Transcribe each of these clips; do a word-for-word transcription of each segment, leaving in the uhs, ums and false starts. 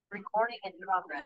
Recording in progress.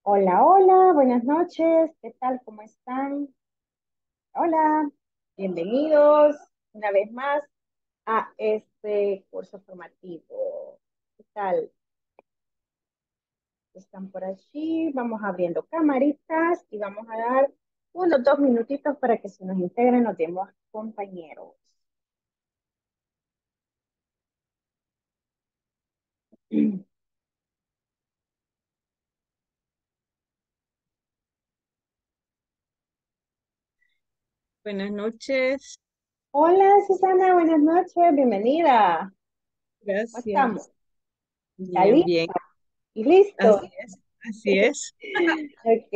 Hola, hola, buenas noches, ¿qué tal? ¿Cómo están? Hola, bienvenidos una vez más a este curso formativo. ¿Qué tal? ¿Están por allí? Vamos abriendo camaritas y vamos a dar unos dos minutitos para que se nos integren los demás compañeros. Buenas noches, Hola, Susana, buenas noches, bienvenida. ¿Cómo estamos? gracias. ¿Está Bien, bien. lista y listo? Así es, así es. Ok,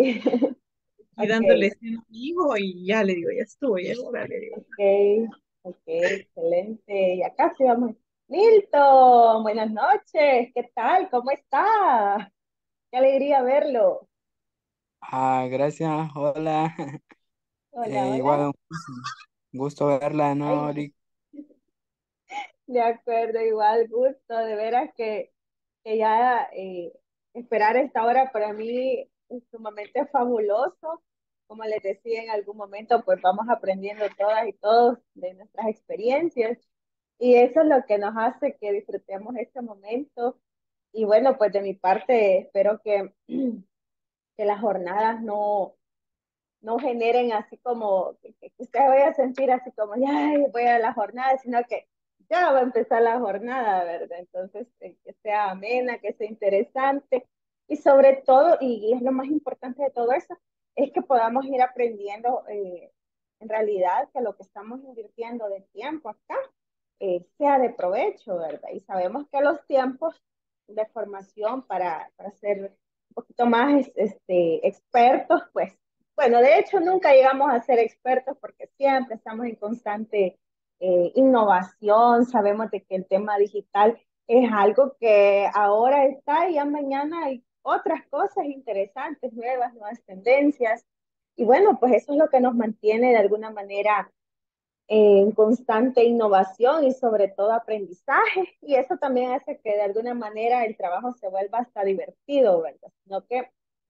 Y dándole ok. este a mi hijo y ya le digo, ya estuvo, ya es hora, le digo. Ok, ok, excelente. Y acá sí vamos. Milton, buenas noches. ¿Qué tal? ¿Cómo está? Qué alegría verlo. Ah, gracias, hola. Hola, Eh, hola. igual un gusto verla, ¿no, Ay, Eric? de acuerdo, igual gusto. De veras que, que ya eh, esperar esta hora para mí es sumamente fabuloso. Como les decía en algún momento, pues vamos aprendiendo todas y todos de nuestras experiencias. Y eso es lo que nos hace que disfrutemos este momento. Y bueno, pues de mi parte, espero que, que las jornadas no, no generen así como, que, que usted vaya a sentir así como, ya voy a la jornada, sino que ya va a empezar la jornada, ¿verdad? Entonces, eh, que sea amena, que sea interesante. Y sobre todo, y, y es lo más importante de todo eso, es que podamos ir aprendiendo eh, en realidad que lo que estamos invirtiendo de tiempo acá eh, sea de provecho, ¿verdad? Y sabemos que los tiempos de formación para, para ser un poquito más este, expertos, pues, bueno, de hecho nunca llegamos a ser expertos porque siempre estamos en constante eh, innovación, sabemos de que el tema digital es algo que ahora está y ya mañana hay otras cosas interesantes, nuevas, nuevas tendencias. Y bueno, pues eso es lo que nos mantiene de alguna manera en constante innovación y sobre todo aprendizaje. Y eso también hace que de alguna manera el trabajo se vuelva hasta divertido, ¿verdad? Sino que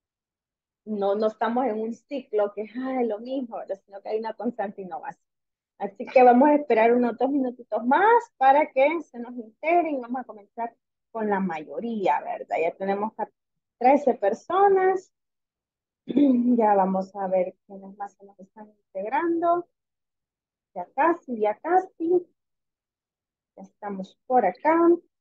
no, no estamos en un ciclo que es ah, lo mismo, ¿verdad? Sino que hay una constante innovación. Así que vamos a esperar unos dos minutitos más para que se nos integren y vamos a comenzar con la mayoría, ¿verdad? Ya tenemos trece personas. Ya vamos a ver quiénes más se nos están integrando. Ya casi, ya casi. Ya estamos por acá.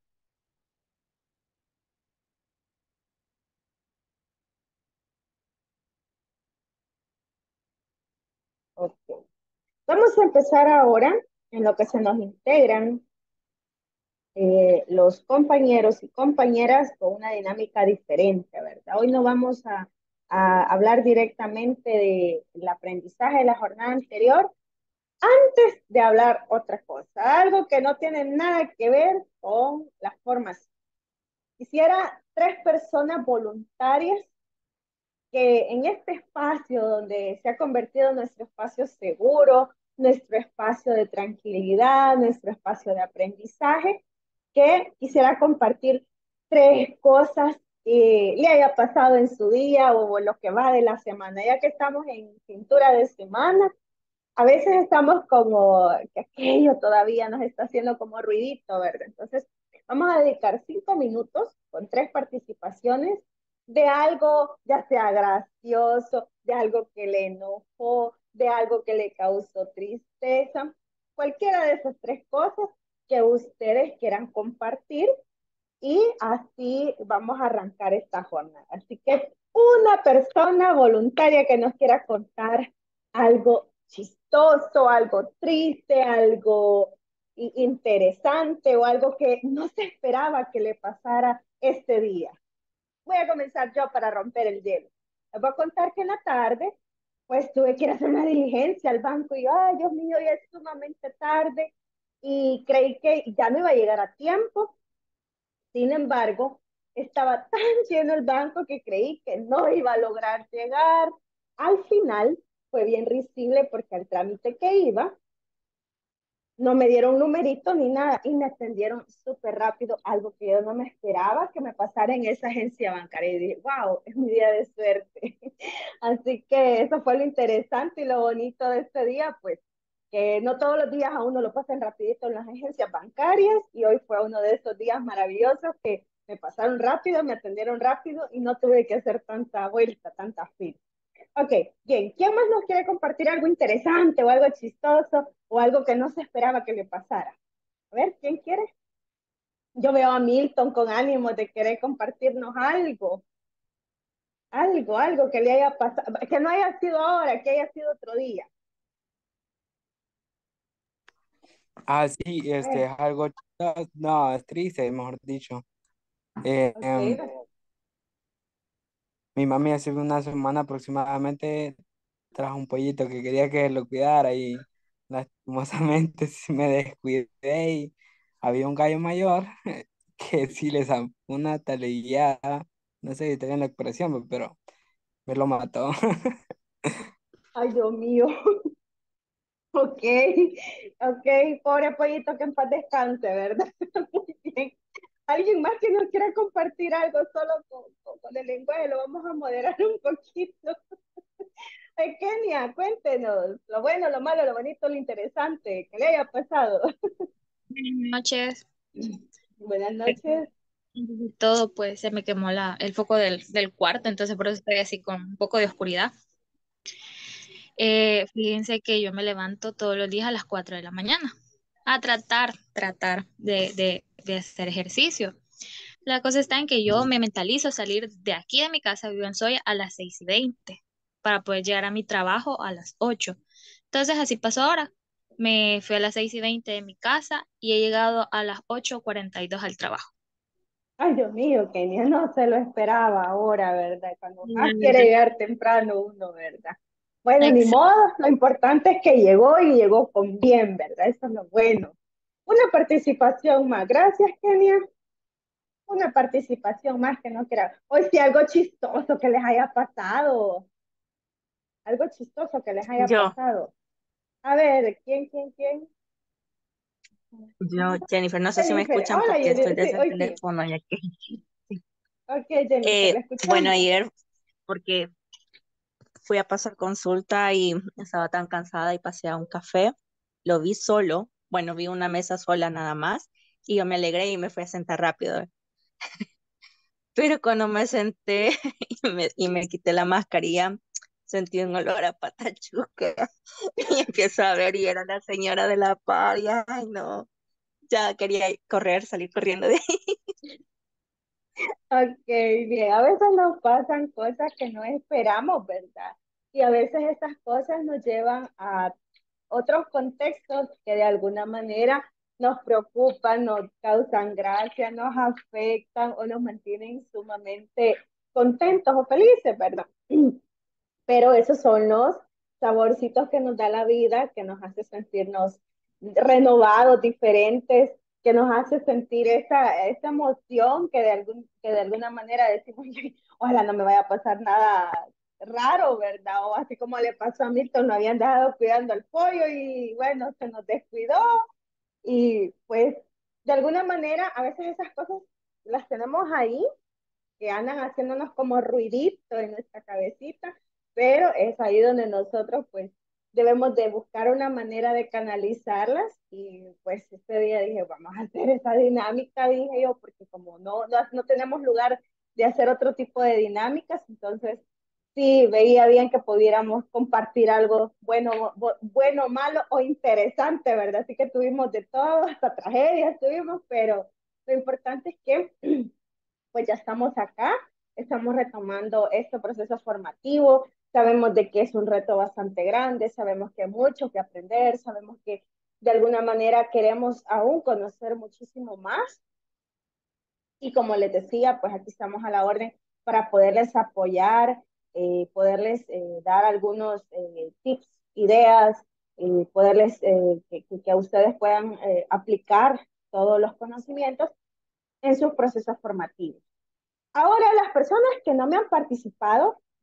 Ok. Vamos a empezar ahora en lo que se nos integran eh, los compañeros y compañeras con una dinámica diferente, ¿verdad? Hoy no vamos a, a hablar directamente del aprendizaje de la jornada anterior antes de hablar otra cosa, algo que no tiene nada que ver con la formación. Quisiera tres personas voluntarias que en este espacio donde se ha convertido en nuestro espacio seguro, nuestro espacio de tranquilidad, nuestro espacio de aprendizaje, que quisiera compartir tres cosas que le haya pasado en su día o lo que va de la semana, ya que estamos en cintura de semana. A veces estamos como que aquello todavía nos está haciendo como ruidito, ¿verdad? Entonces, vamos a dedicar cinco minutos con tres participaciones de algo, ya sea gracioso, de algo que le enojó, de algo que le causó tristeza, cualquiera de esas tres cosas que ustedes quieran compartir y así vamos a arrancar esta jornada. Así que una persona voluntaria que nos quiera contar algo chistoso, algo triste, algo interesante o algo que no se esperaba que le pasara este día. Voy a comenzar yo para romper el hielo. Les voy a contar que en la tarde, pues tuve que ir a hacer una diligencia al banco y yo, ay, Dios mío, ya es sumamente tarde y creí que ya no iba a llegar a tiempo. Sin embargo, estaba tan lleno el banco que creí que no iba a lograr llegar. Al final fue bien risible porque al trámite que iba, no me dieron numerito ni nada y me atendieron súper rápido, algo que yo no me esperaba que me pasara en esa agencia bancaria. Y dije, wow, es mi día de suerte. Así que eso fue lo interesante y lo bonito de este día, pues que no todos los días a uno lo pasan rapidito en las agencias bancarias y hoy fue uno de esos días maravillosos que me pasaron rápido, me atendieron rápido y no tuve que hacer tanta vuelta, tanta fila. Ok, bien. ¿Quién más nos quiere compartir algo interesante o algo chistoso o algo que no se esperaba que le pasara? A ver, ¿quién quiere? Yo veo a Milton con ánimo de querer compartirnos algo, algo, algo que le haya pasado, que no haya sido ahora, que haya sido otro día. Ah, sí, A este ver, es algo, chistoso, no, es triste, mejor dicho. Eh, ok, em, mi mami hace una semana aproximadamente trajo un pollito que quería que lo cuidara y lastimosamente sí me descuidé y había un gallo mayor que sí le zampó una talegueada, no sé si está bien la expresión, pero me lo mató. ay, Dios mío. Ok, ok, pobre pollito que en paz descanse, ¿verdad? Muy bien. Alguien más que nos quiera compartir algo solo con, con, con el lenguaje, lo vamos a moderar un poquito. Ay, Kenia, cuéntenos lo bueno, lo malo, lo bonito, lo interesante que le haya pasado. Buenas noches. Buenas noches. Todo pues se me quemó la, el foco del, del cuarto, entonces por eso estoy así con un poco de oscuridad. Eh, fíjense que yo me levanto todos los días a las cuatro de la mañana a tratar, tratar de, de, de hacer ejercicio. La cosa está en que yo me mentalizo salir de aquí de mi casa, vivo en Soya, a las seis y veinte para poder llegar a mi trabajo a las ocho. Entonces así pasó ahora. Me fui a las seis y veinte de mi casa y he llegado a las ocho cuarenta y dos al trabajo. Ay, Dios mío, Kenia, no se lo esperaba ahora, ¿verdad? Cuando La más quiere verdad. llegar temprano uno, ¿verdad? Bueno, ni Exacto. modo, lo importante es que llegó y llegó con bien, ¿verdad? Eso es lo bueno. Una participación más. Gracias, Kenia. Una participación más que no quiera. Hoy sí, algo chistoso que les haya pasado. Algo chistoso que les haya Yo, pasado. A ver, ¿quién, quién, quién? yo, Jennifer, no sé si me Jennifer. escuchan Hola, porque estoy Jennifer. Sí, desde el hoy sí. teléfono y aquí. Sí. Ok, Jennifer, Eh, la bueno, escuchamos. ayer, porque fui a pasar consulta y estaba tan cansada y pasé a un café, lo vi solo, bueno, vi una mesa sola nada más y yo me alegré y me fui a sentar rápido. Pero cuando me senté y me, y me quité la mascarilla, sentí un olor a patachuca y empiezo a ver y era la señora de la par y ay no, ya quería correr, salir corriendo de ahí. Ok, bien. A veces nos pasan cosas que no esperamos, ¿verdad? Y a veces esas cosas nos llevan a otros contextos que de alguna manera nos preocupan, nos causan gracia, nos afectan o nos mantienen sumamente contentos o felices, ¿verdad? Pero esos son los saborcitos que nos da la vida, que nos hace sentirnos renovados, diferentes, que nos hace sentir esa, esa emoción que de, algún, que de alguna manera decimos, ojalá no me vaya a pasar nada raro, ¿verdad? O así como le pasó a Milton, no habían dejado cuidando al pollo y bueno, se nos descuidó y pues de alguna manera a veces esas cosas las tenemos ahí que andan haciéndonos como ruidito en nuestra cabecita, pero es ahí donde nosotros pues debemos de buscar una manera de canalizarlas y pues este día dije, vamos a hacer esa dinámica, dije yo, porque como no, no, no tenemos lugar de hacer otro tipo de dinámicas, entonces sí veía bien que pudiéramos compartir algo bueno, bueno, malo o interesante, ¿verdad? Así que tuvimos de todo, hasta tragedias tuvimos, pero lo importante es que pues ya estamos acá, estamos retomando este proceso formativo, sabemos de que es un reto bastante grande, sabemos que hay mucho que aprender, sabemos que de alguna manera queremos aún conocer muchísimo más y como les decía, pues aquí estamos a la orden para poderles apoyar, eh, poderles eh, dar algunos eh, tips, ideas, eh, poderles eh, que, que, a ustedes puedan eh, aplicar todos los conocimientos en sus procesos formativos. Ahora, las personas que no me han participado,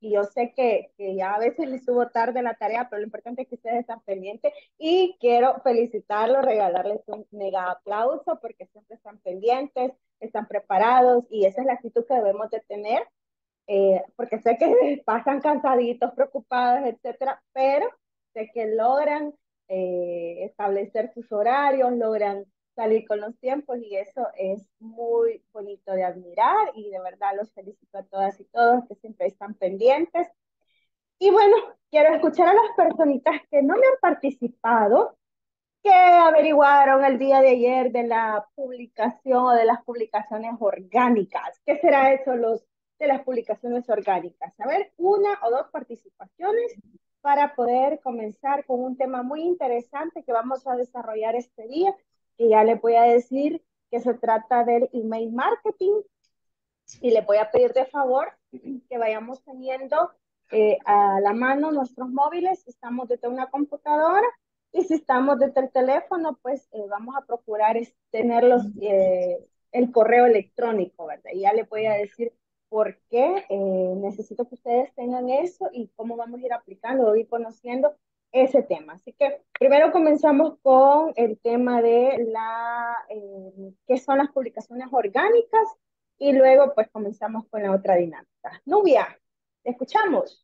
y yo sé que, que ya a veces les subo tarde la tarea, pero lo importante es que ustedes están pendientes y quiero felicitarlos, regalarles un mega aplauso porque siempre están pendientes, están preparados y esa es la actitud que debemos de tener, eh, porque sé que pasan cansaditos, preocupados, etcétera, pero sé que logran eh, establecer sus horarios, logran salir con los tiempos y eso es muy bonito de admirar y de verdad los felicito a todas y todos que siempre están pendientes. Y bueno, quiero escuchar a las personitas que no me han participado, que averiguaron el día de ayer de la publicación o de las publicaciones orgánicas. ¿Qué será eso los, de las publicaciones orgánicas? A ver, una o dos participaciones para poder comenzar con un tema muy interesante que vamos a desarrollar este día, que ya les voy a decir que se trata del email marketing y les voy a pedir de favor que vayamos teniendo eh, a la mano nuestros móviles, si estamos desde una computadora y si estamos desde el teléfono, pues eh, vamos a procurar es, tenerlos eh, el correo electrónico, ¿verdad? Y ya les voy a decir por qué eh, necesito que ustedes tengan eso y cómo vamos a ir aplicando, ir conociendo ese tema. Así que primero comenzamos con el tema de la, eh, qué son las publicaciones orgánicas y luego pues comenzamos con la otra dinámica. Nubia, ¿te escuchamos?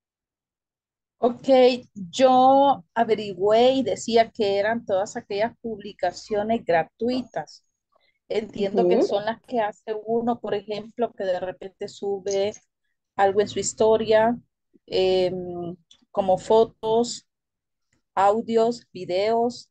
Ok, yo averigüé y decía que eran todas aquellas publicaciones gratuitas. Entiendo que Ujú. son las que hace uno, por ejemplo, que de repente sube algo en su historia, em, como fotos, audios, videos,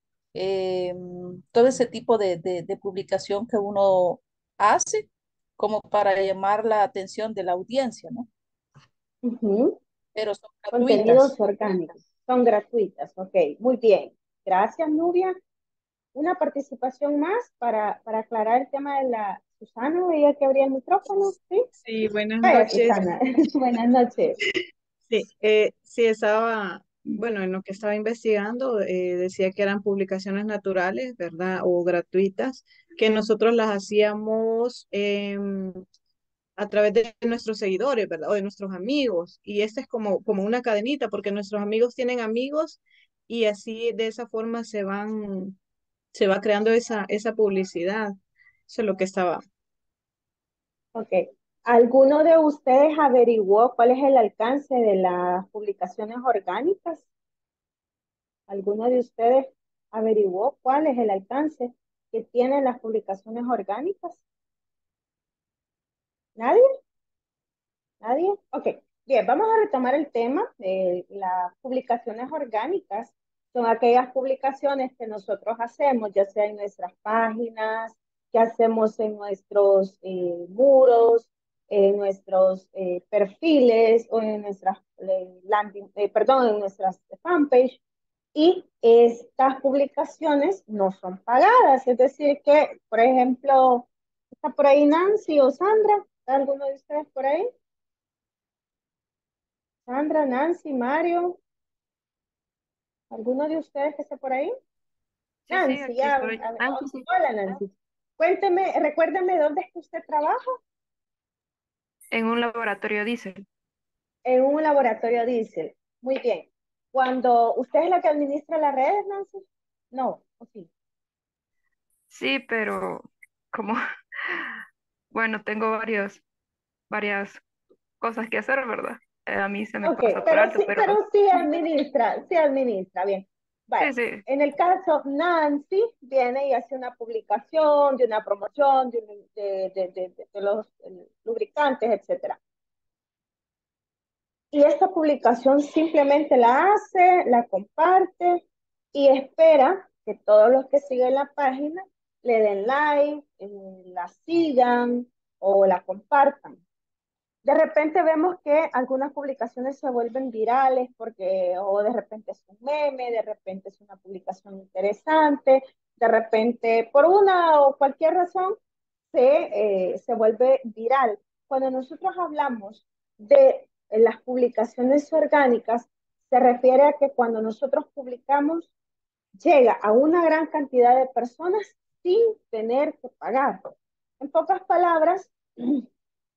em, todo ese tipo de, de- de publicación que uno hace como para llamar la atención de la audiencia, ¿no? Ujú. Pero son Contenidos gratuitas. orgánicos, son gratuitas, ok, muy bien. Gracias, Nubia. Una participación más para, para aclarar el tema de la Susana, veía que abría el micrófono, ¿sí? Sí, buenas Vaya, noches. Susana, buenas noches. Sí, eh, sí estaba, bueno, en lo que estaba investigando, eh, decía que eran publicaciones naturales, ¿verdad? O gratuitas, que nosotros las hacíamos em, a través de nuestros seguidores, ¿verdad? O de nuestros amigos. Y esta es como, como una cadenita, porque nuestros amigos tienen amigos y así de esa forma se van, se va creando esa, esa publicidad. Eso es lo que estaba. Ok. ¿Alguno de ustedes averiguó cuál es el alcance de las publicaciones orgánicas? ¿Alguno de ustedes averiguó cuál es el alcance que tienen las publicaciones orgánicas? ¿Nadie? ¿Nadie? Ok, bien, vamos a retomar el tema de las publicaciones orgánicas. Son aquellas publicaciones que nosotros hacemos, ya sea en nuestras páginas, que hacemos en nuestros eh, muros, en nuestros eh, perfiles o en nuestras eh, landing, eh, perdón, en nuestras fanpage. Y estas publicaciones no son pagadas, es decir que, por ejemplo, está por ahí Nancy o Sandra, ¿está alguno de ustedes por ahí? Sandra, Nancy, Mario, ¿alguno de ustedes que esté por ahí? Sí, sí, Nancy, aquí ya, a- estoy. a- Ah, sí, sí. hola Nancy. Cuénteme, recuérdame dónde es que usted trabaja. En un laboratorio diésel. En un laboratorio diésel. Muy bien. Cuando usted es la que administra las redes, Nancy. No, ¿o sí? Sí, pero como, bueno, tengo varios, varias cosas que hacer, ¿verdad? Eh, a mí se me Ok, pasa por pero alto, sí, pero pero sí administra, sí administra, bien. Vale. sí, sí. En el caso, Nancy viene y hace una publicación de una promoción de, un- de, de, de, de- de los eh, lubricantes, etcétera. Y esta publicación simplemente la hace, la comparte y espera que todos los que siguen la página le den like, eh, la sigan o la compartan. De repente vemos que algunas publicaciones se vuelven virales porque o de repente es un meme, de repente es una publicación interesante, de repente por una o cualquier razón se, eh, se vuelve viral. Cuando nosotros hablamos de las publicaciones orgánicas, se refiere a que cuando nosotros publicamos llega a una gran cantidad de personas sin tener que pagar. En pocas palabras,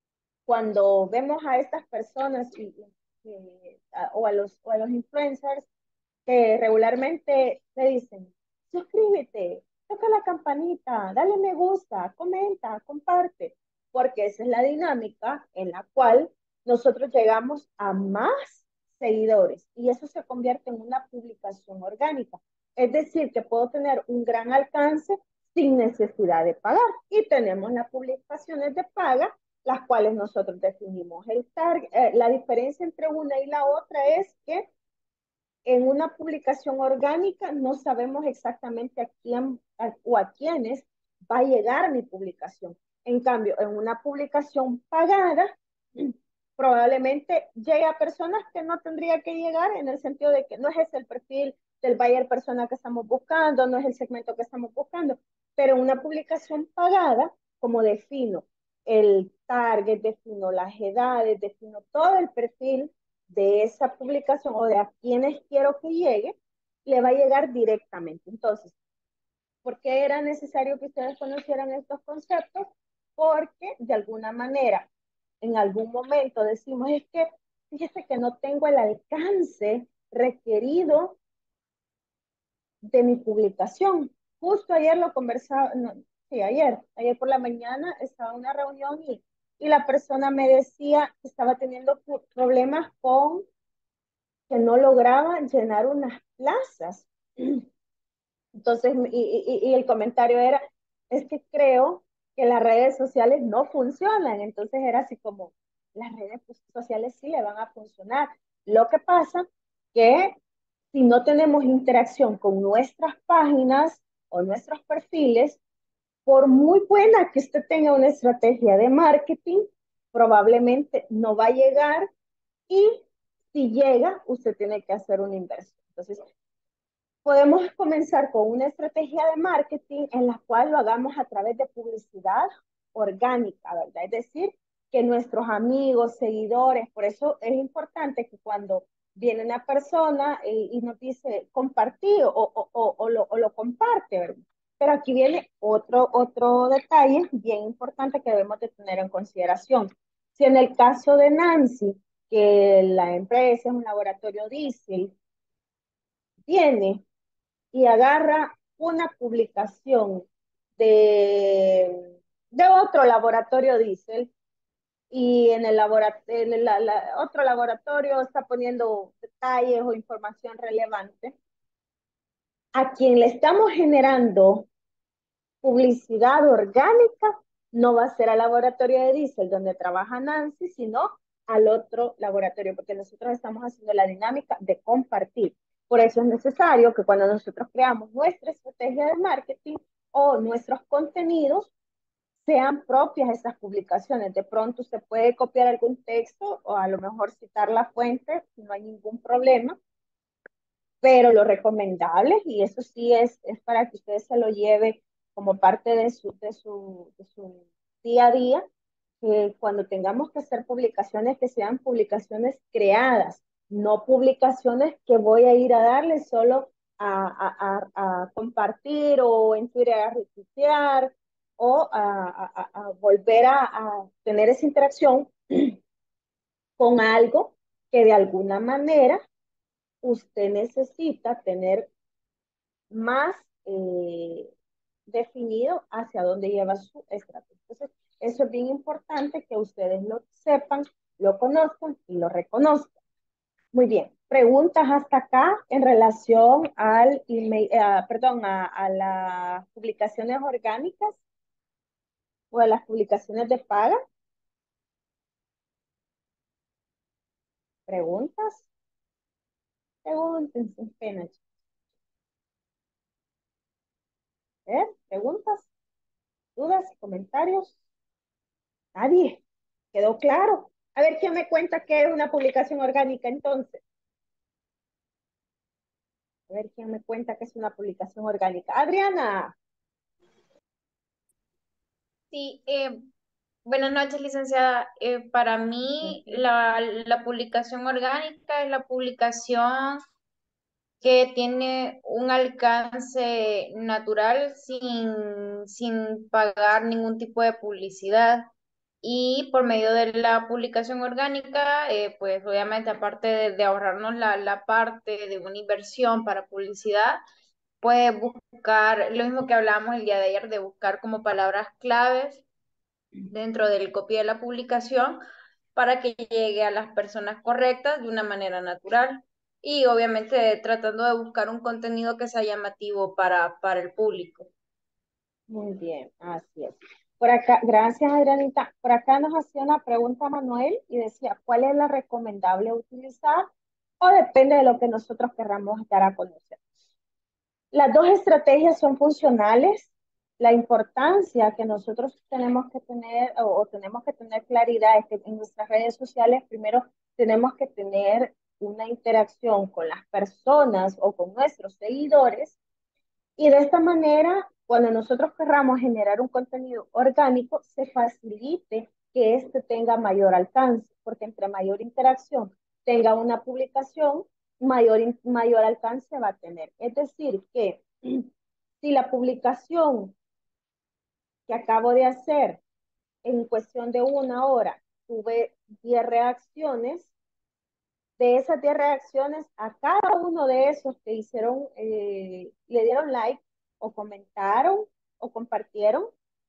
cuando vemos a estas personas y, y, a, o, a los, o a los influencers que regularmente te dicen, suscríbete, toca la campanita, dale me gusta, comenta, comparte, porque esa es la dinámica en la cual nosotros llegamos a más seguidores y eso se convierte en una publicación orgánica. Es decir, que puedo tener un gran alcance sin necesidad de pagar. Y tenemos las publicaciones de paga, las cuales nosotros definimos el target. Eh, la diferencia entre una y la otra es que en una publicación orgánica no sabemos exactamente a quién a, o a quiénes va a llegar mi publicación. En cambio, en una publicación pagada, probablemente llegue a personas que no tendría que llegar en el sentido de que no es ese el perfil del buyer persona que estamos buscando, no es el segmento que estamos buscando, pero en una publicación pagada, como defino el target, defino las edades, defino todo el perfil de esa publicación o de a quienes quiero que llegue, le va a llegar directamente. Entonces, ¿por qué era necesario que ustedes conocieran estos conceptos? Porque de alguna manera, en algún momento decimos, es que fíjese que no tengo el alcance requerido de mi publicación. Justo ayer lo conversaba, no, sí, ayer, ayer por la mañana estaba en una reunión y, y la persona me decía que estaba teniendo problemas con que no lograba llenar unas plazas. Entonces, y, y, y el comentario era, es que creo que las redes sociales no funcionan. Entonces era así como, las redes sociales sí le van a funcionar. Lo que pasa que si no tenemos interacción con nuestras páginas o nuestros perfiles, por muy buena que usted tenga una estrategia de marketing, probablemente no va a llegar y si llega, usted tiene que hacer una inversión. Entonces, podemos comenzar con una estrategia de marketing en la cual lo hagamos a través de publicidad orgánica, ¿verdad? Es decir, que nuestros amigos, seguidores, por eso es importante que cuando viene una persona y, y nos dice compartir o, o, o, o, lo, o lo comparte, ¿verdad? Pero aquí viene otro, otro detalle bien importante que debemos de tener en consideración. Si en el caso de Nancy, que la empresa es un laboratorio diésel, viene y agarra una publicación de, de otro laboratorio diésel y en el, labora, en el la, la, otro laboratorio está poniendo detalles o información relevante, a quien le estamos generando publicidad orgánica no va a ser al laboratorio de diésel donde trabaja Nancy, sino al otro laboratorio, porque nosotros estamos haciendo la dinámica de compartir. Por eso es necesario que cuando nosotros creamos nuestra estrategia de marketing o nuestros contenidos, sean propias esas publicaciones. De pronto usted puede copiar algún texto o a lo mejor citar la fuente, no hay ningún problema, pero lo recomendable, y eso sí es, es para que usted se lo lleve como parte de su, de su, de su día a día, que cuando tengamos que hacer publicaciones, que sean publicaciones creadas, no publicaciones que voy a ir a darle solo a, a, a, a compartir o en Twitter a retuitear o a, a, a volver a, a tener esa interacción con algo que de alguna manera usted necesita tener más eh, definido hacia dónde lleva su estrategia. Entonces, eso es bien importante que ustedes lo sepan, lo conozcan y lo reconozcan. Muy bien. Preguntas hasta acá en relación al email, eh, perdón, a, a las publicaciones orgánicas o a las publicaciones de paga. Preguntas. Pregunten sin pena. ¿Eh? Preguntas, dudas, comentarios. Nadie. ¿Quedó claro? A ver, ¿quién me cuenta qué es una publicación orgánica entonces? A ver, ¿quién me cuenta qué es una publicación orgánica? Adriana. Sí, eh, buenas noches, licenciada. Eh, para mí, la, la publicación orgánica es la publicación que tiene un alcance natural sin, sin pagar ningún tipo de publicidad. Y por medio de la publicación orgánica, eh, pues obviamente aparte de, de ahorrarnos la, la parte de una inversión para publicidad, puedes buscar, lo mismo que hablábamos el día de ayer, de buscar como palabras claves dentro del copy de la publicación para que llegue a las personas correctas de una manera natural. Y obviamente tratando de buscar un contenido que sea llamativo para, para el público. Muy bien, así es. Por acá, gracias Adrianita. Por acá nos hacía una pregunta Manuel y decía, ¿cuál es la recomendable utilizar? O depende de lo que nosotros querramos dar a conocer. Las dos estrategias son funcionales. La importancia que nosotros tenemos que tener o, o tenemos que tener claridad es que en nuestras redes sociales primero tenemos que tener una interacción con las personas o con nuestros seguidores y de esta manera, cuando nosotros querramos generar un contenido orgánico, se facilite que éste tenga mayor alcance, porque entre mayor interacción tenga una publicación, mayor, mayor alcance va a tener. Es decir, que si la publicación que acabo de hacer en cuestión de una hora tuve diez reacciones, de esas diez reacciones, a cada uno de esos que hicieron, eh, le dieron like o comentaron o compartieron,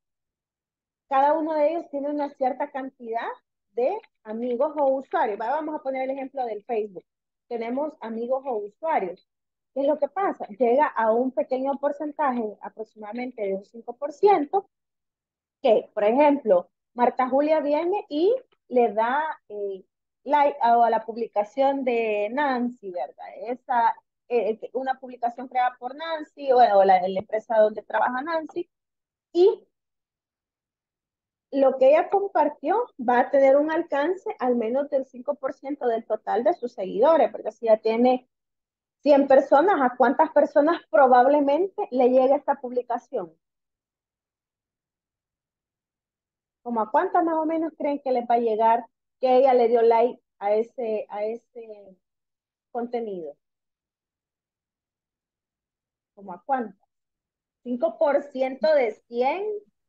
cada uno de ellos tiene una cierta cantidad de amigos o usuarios. Vamos a poner el ejemplo del Facebook. Tenemos amigos o usuarios. ¿Qué es lo que pasa? Llega a un pequeño porcentaje, aproximadamente de un cinco por ciento, que, por ejemplo, Marta Julia viene y le da eh, like a la publicación de Nancy, ¿verdad? Esa, eh, una publicación creada por Nancy, o, o la, la empresa donde trabaja Nancy, y lo que ella compartió va a tener un alcance al menos del cinco por ciento del total de sus seguidores, porque si ya tiene cien personas, ¿a cuántas personas probablemente le llegue esta publicación? ¿Como a cuántas más o menos creen que les va a llegar que ella le dio like a ese, a ese contenido? ¿Como a cuántas? ¿cinco por ciento de cien?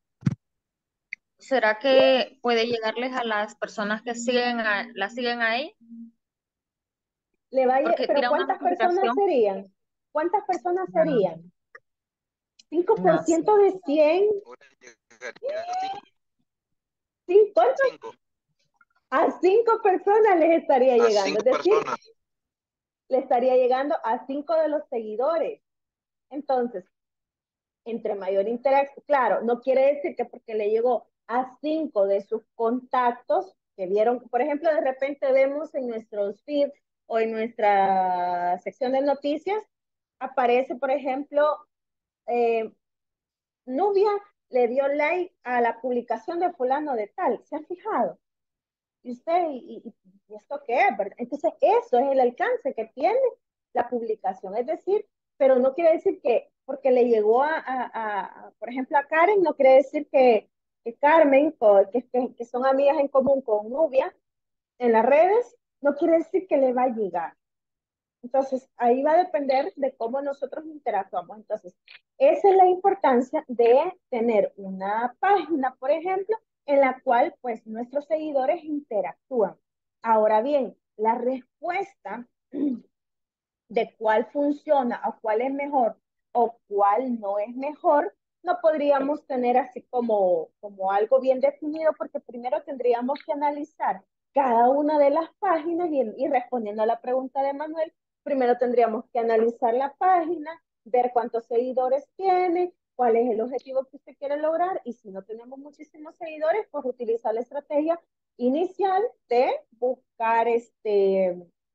¿Será que puede llegarles a las personas que siguen a, la siguen a ella? Le va a Porque pero tira una ¿cuántas personas notificación. serían? ¿Cuántas personas Mm, serían? cinco por no sé. ciento de cien. ¿Sí? ¿Cuánto? Cinco. A cinco personas les estaría A llegando. cinco Es decir, personas. le estaría llegando a cinco de los seguidores. Entonces, entre mayor interacción, claro, no quiere decir que porque le llegó a cinco de sus contactos que vieron, por ejemplo, de repente vemos en nuestros feeds o en nuestra sección de noticias, aparece, por ejemplo, eh, Nubia le dio like a la publicación de fulano de tal. ¿Se han fijado? ¿Y usted, y, y, y esto qué es? ¿Verdad? Entonces, eso es el alcance que tiene la publicación. Es decir, pero no quiere decir que porque le llegó a, a, a por ejemplo, a Karen, no quiere decir que, que Carmen, que, que, que son amigas en común con Nubia en las redes, no quiere decir que le va a llegar. Entonces, ahí va a depender de cómo nosotros interactuamos. Entonces, esa es la importancia de tener una página, por ejemplo, en la cual pues nuestros seguidores interactúan. Ahora bien, la respuesta de cuál funciona o cuál es mejor o cuál no es mejor, no podríamos tener así como, como algo bien definido porque primero tendríamos que analizar cada una de las páginas y, y respondiendo a la pregunta de Manuel, primero tendríamos que analizar la página, ver cuántos seguidores tiene, cuál es el objetivo que usted quiere lograr y si no tenemos muchísimos seguidores, pues utilizar la estrategia inicial de buscar este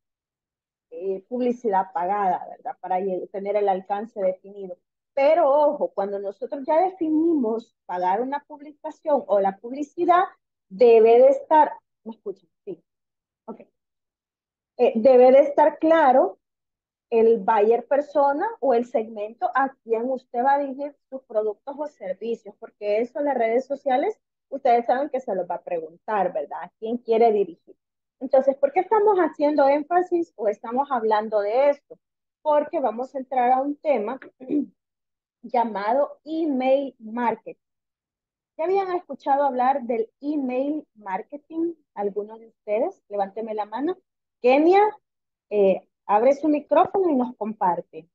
eh, publicidad pagada, ¿verdad? Para tener el alcance definido. Pero ojo, cuando nosotros ya definimos pagar una publicación o la publicidad, debe de estar, ¿me escuchan? Sí, ok. Eh, debe de estar claro el buyer persona o el segmento a quien usted va a dirigir sus productos o servicios, porque eso en las redes sociales, ustedes saben que se los va a preguntar, ¿verdad? ¿A quién quiere dirigir? Entonces, ¿por qué estamos haciendo énfasis o estamos hablando de esto? Porque vamos a entrar a un tema llamado email marketing. ¿Ya habían escuchado hablar del email marketing? ¿Algunos de ustedes? Levánteme la mano. Kenia, eh, abre su micrófono y nos comparte.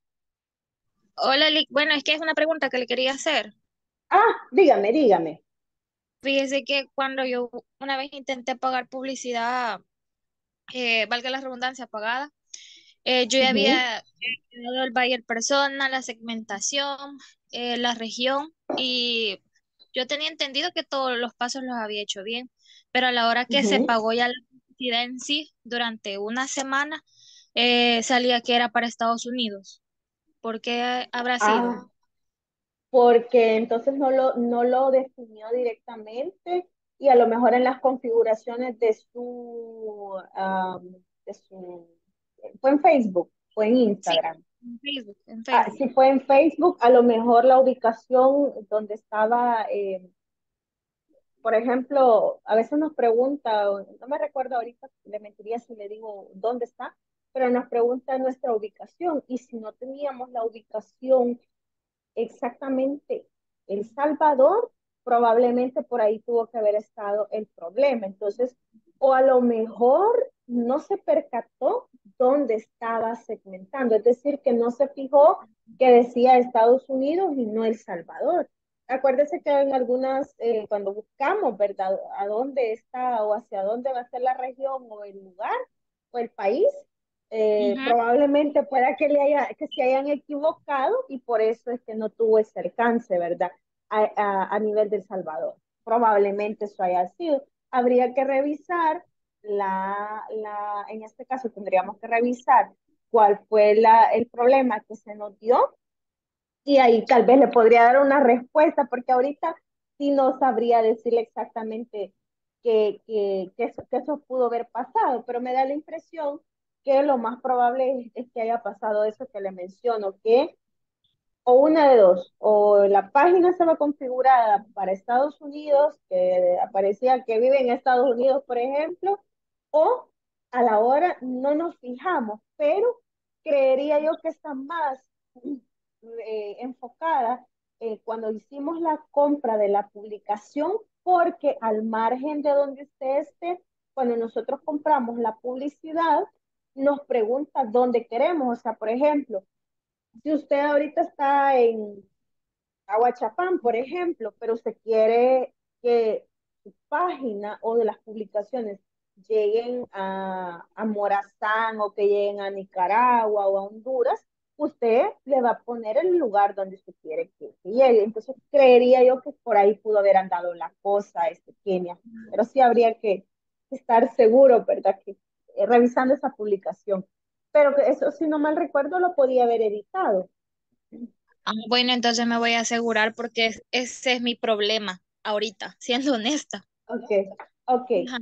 Hola, Lick. Bueno, es que es una pregunta que le quería hacer. Ah, dígame, dígame. Fíjese que cuando yo una vez intenté pagar publicidad, eh, valga la redundancia, pagada, eh, yo ya Ujú. había eh, dado el buyer persona, la segmentación, eh, la región, y yo tenía entendido que todos los pasos los había hecho bien, pero a la hora que se Ujú. pagó ya la publicidad en sí, durante una semana, eh, salía que era para Estados Unidos. ¿Por qué habrá sido? Ah, porque entonces no lo, no lo definió directamente y a lo mejor en las configuraciones de su, um, de su, fue en Facebook, fue en Sí, Instagram. en Facebook, en Ah, Facebook. si fue en Facebook, a lo mejor la ubicación donde estaba, eh, por ejemplo, a veces nos pregunta, no me recuerdo ahorita, le mentiría si le digo dónde está, pero nos pregunta nuestra ubicación y si no teníamos la ubicación exactamente El Salvador, probablemente por ahí tuvo que haber estado el problema. Entonces, o a lo mejor no se percató dónde estaba segmentando, es decir, que no se fijó que decía Estados Unidos y no El Salvador. Acuérdese que en algunas, eh, cuando buscamos, ¿verdad?, a dónde está o hacia dónde va a ser la región o el lugar o el país, eh, Ujú. probablemente pueda que, le haya, que se hayan equivocado y por eso es que no tuvo ese alcance, ¿verdad? A, a, a nivel de El Salvador. Probablemente eso haya sido. Habría que revisar la, la, en este caso tendríamos que revisar cuál fue la, el problema que se nos dio y ahí tal vez le podría dar una respuesta, porque ahorita sí no sabría decirle exactamente que, que, que, eso, que eso pudo haber pasado, pero me da la impresión que lo más probable es, es que haya pasado eso que le menciono, que o una de dos, o la página estaba configurada para Estados Unidos, que aparecía que vive en Estados Unidos, por ejemplo, o a la hora no nos fijamos, pero creería yo que está más eh, enfocada eh, cuando hicimos la compra de la publicación, porque al margen de donde usted esté, cuando nosotros compramos la publicidad, nos pregunta dónde queremos. O sea, por ejemplo, si usted ahorita está en Aguachapán, por ejemplo, pero usted quiere que su página o de las publicaciones lleguen a, a Morazán o que lleguen a Nicaragua o a Honduras, usted le va a poner el lugar donde usted quiere que, que llegue. Entonces, creería yo que por ahí pudo haber andado la cosa, este, Kenia. Pero sí habría que estar seguro, ¿verdad? Que eh, revisando esa publicación. Pero que eso, si no mal recuerdo, lo podía haber editado. Ah, bueno, entonces me voy a asegurar porque es- ese es mi problema ahorita, siendo honesta. Ok, ok. Ajá.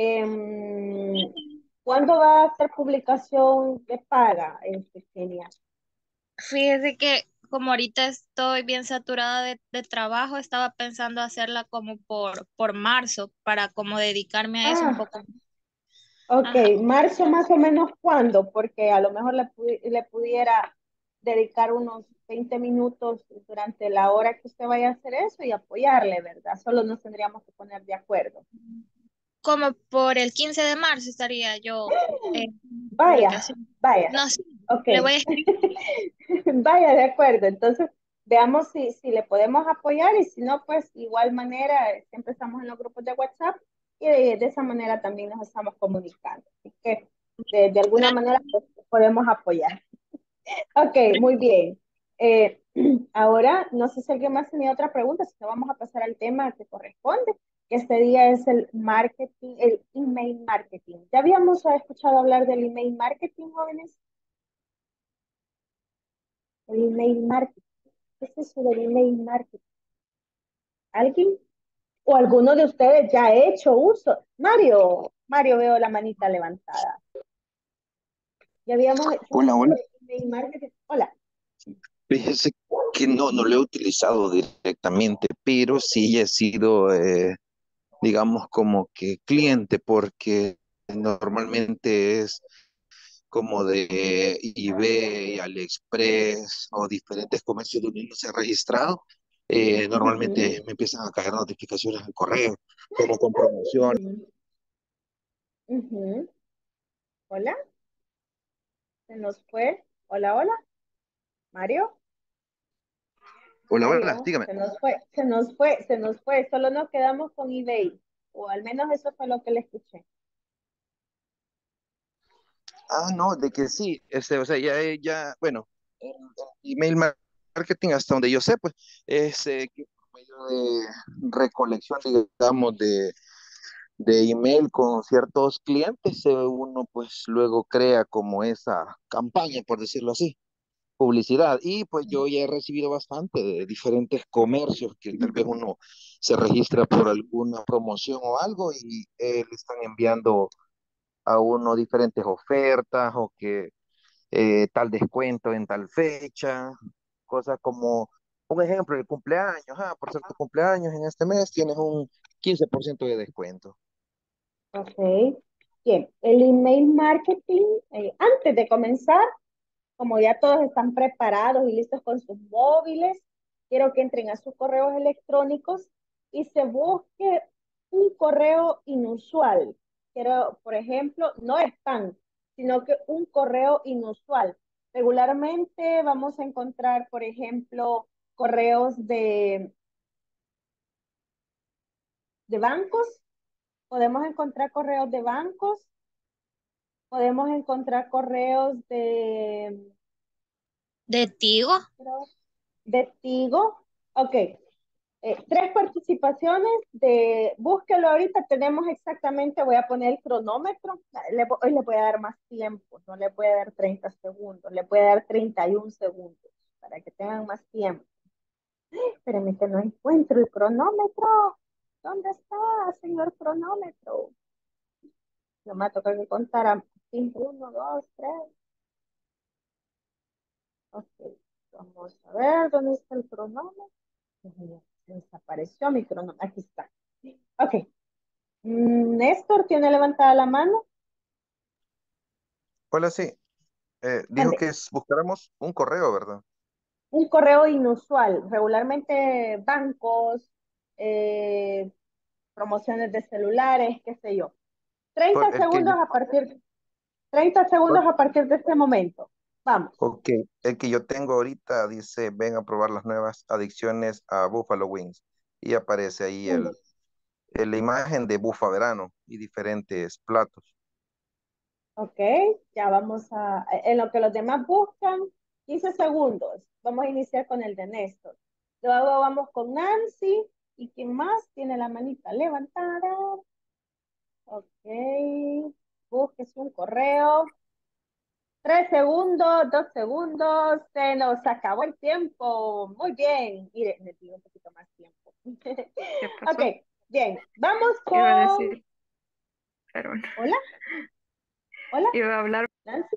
Em, ¿cuándo va a ser publicación de paga, este, Kenia? Fíjese que como ahorita estoy bien saturada de, de trabajo, estaba pensando hacerla como por, por marzo, para como dedicarme a eso un Ah, poco. ok. Ajá. ¿Marzo más o menos cuándo? Porque a lo mejor le, pu- le pudiera dedicar unos veinte minutos durante la hora que usted vaya a hacer eso y apoyarle, ¿verdad? Solo nos tendríamos que poner de acuerdo. Como por el quince de marzo estaría yo en Vaya, publicación. vaya. No sé, Ok. le voy a escribir. Vaya, de acuerdo. Entonces, veamos si, si le podemos apoyar y si no, pues igual manera, eh, siempre estamos en los grupos de WhatsApp y de, de esa manera también nos estamos comunicando. Así que de, de alguna Dale. manera pues, podemos apoyar. Ok, muy bien. Eh, ahora, no sé si alguien más tenía otra pregunta, si no vamos a pasar al tema que corresponde, que este día es el marketing, el email marketing. ¿Ya habíamos escuchado hablar del email marketing, jóvenes? El email marketing. ¿Qué es eso del email marketing? ¿Alguien? ¿O alguno de ustedes ya ha hecho uso? Mario, Mario, veo la manita levantada. ¿Ya habíamos hecho Hola, uso hola. de email marketing? Hola. Fíjese que no, no lo he utilizado directamente, pero sí he sido, eh, digamos, como que cliente, porque normalmente es como de eBay, AliExpress o diferentes comercios donde uno se ha registrado. eh, Ujú, normalmente me empiezan a caer notificaciones al correo, como con promoción. ujú, ujú. Hola, se nos fue. Hola, hola, Mario. Hola, hola, Mario, dígame. se nos fue, se nos fue, se nos fue. Solo nos quedamos con eBay. O al menos eso fue lo que le escuché. Ah, no, de que sí, este, o sea, ya, eh, ya, bueno, el, el email mar- marketing, hasta donde yo sé, pues, es eh, que por medio de recolección, digamos, de, de email con ciertos clientes, eh, uno pues luego crea como esa campaña, por decirlo así, publicidad. Y pues yo ya he recibido bastante de diferentes comercios que tal vez uno se registra por alguna promoción o algo y eh, le están enviando a uno diferentes ofertas o que eh, tal descuento en tal fecha, cosas como, un ejemplo, el cumpleaños, ah, por ser tu cumpleaños en este mes tienes un quince por ciento de descuento. Ok. Bien, el email marketing, eh, antes de comenzar, como ya todos están preparados y listos con sus móviles, quiero que entren a sus correos electrónicos y se busque un correo inusual. Quiero, por ejemplo, no spam, sino que un correo inusual. Regularmente vamos a encontrar, por ejemplo, correos de, de bancos, podemos encontrar correos de bancos, podemos encontrar correos de, ¿De Tigo? de Tigo. Ok, Eh, tres participaciones de, búsquelo ahorita, tenemos exactamente, voy a poner el cronómetro, le, hoy le voy a dar más tiempo, no le voy a dar treinta segundos, le voy a dar treinta y un segundos para que tengan más tiempo. Espérenme que no encuentro el cronómetro. ¿Dónde está, señor cronómetro? No me toca que contar a cinco, uno, dos, tres. Ok, vamos a ver dónde está el cronómetro. Desapareció mi cronómetro, aquí está. Ok, Mm, Néstor tiene levantada la mano. Hola, sí, eh, dijo Mande. que es- buscáramos un correo, ¿verdad? Un correo inusual, regularmente bancos, eh, promociones de celulares, qué sé yo. Por Treinta el que segundos yo, a partir, treinta segundos a partir de este momento. Vamos. ok, el que yo tengo ahorita dice, ven a probar las nuevas adicciones a Buffalo Wings. Y aparece ahí el, el- la imagen de Bufa Verano y diferentes platos. Ok, ya vamos a, en lo que los demás buscan, quince segundos. Vamos a iniciar con el de Néstor. Luego vamos con Nancy. ¿Y quién más tiene la manita levantada? Ok, busques un correo. Tres segundos, dos segundos, se nos acabó el tiempo. Muy bien. Mire, me pido un poquito más tiempo. ¿Qué Ok, pasó? bien. Vamos Iba a con... decir, pero bueno, Hola, hola, iba a hablar, Nancy.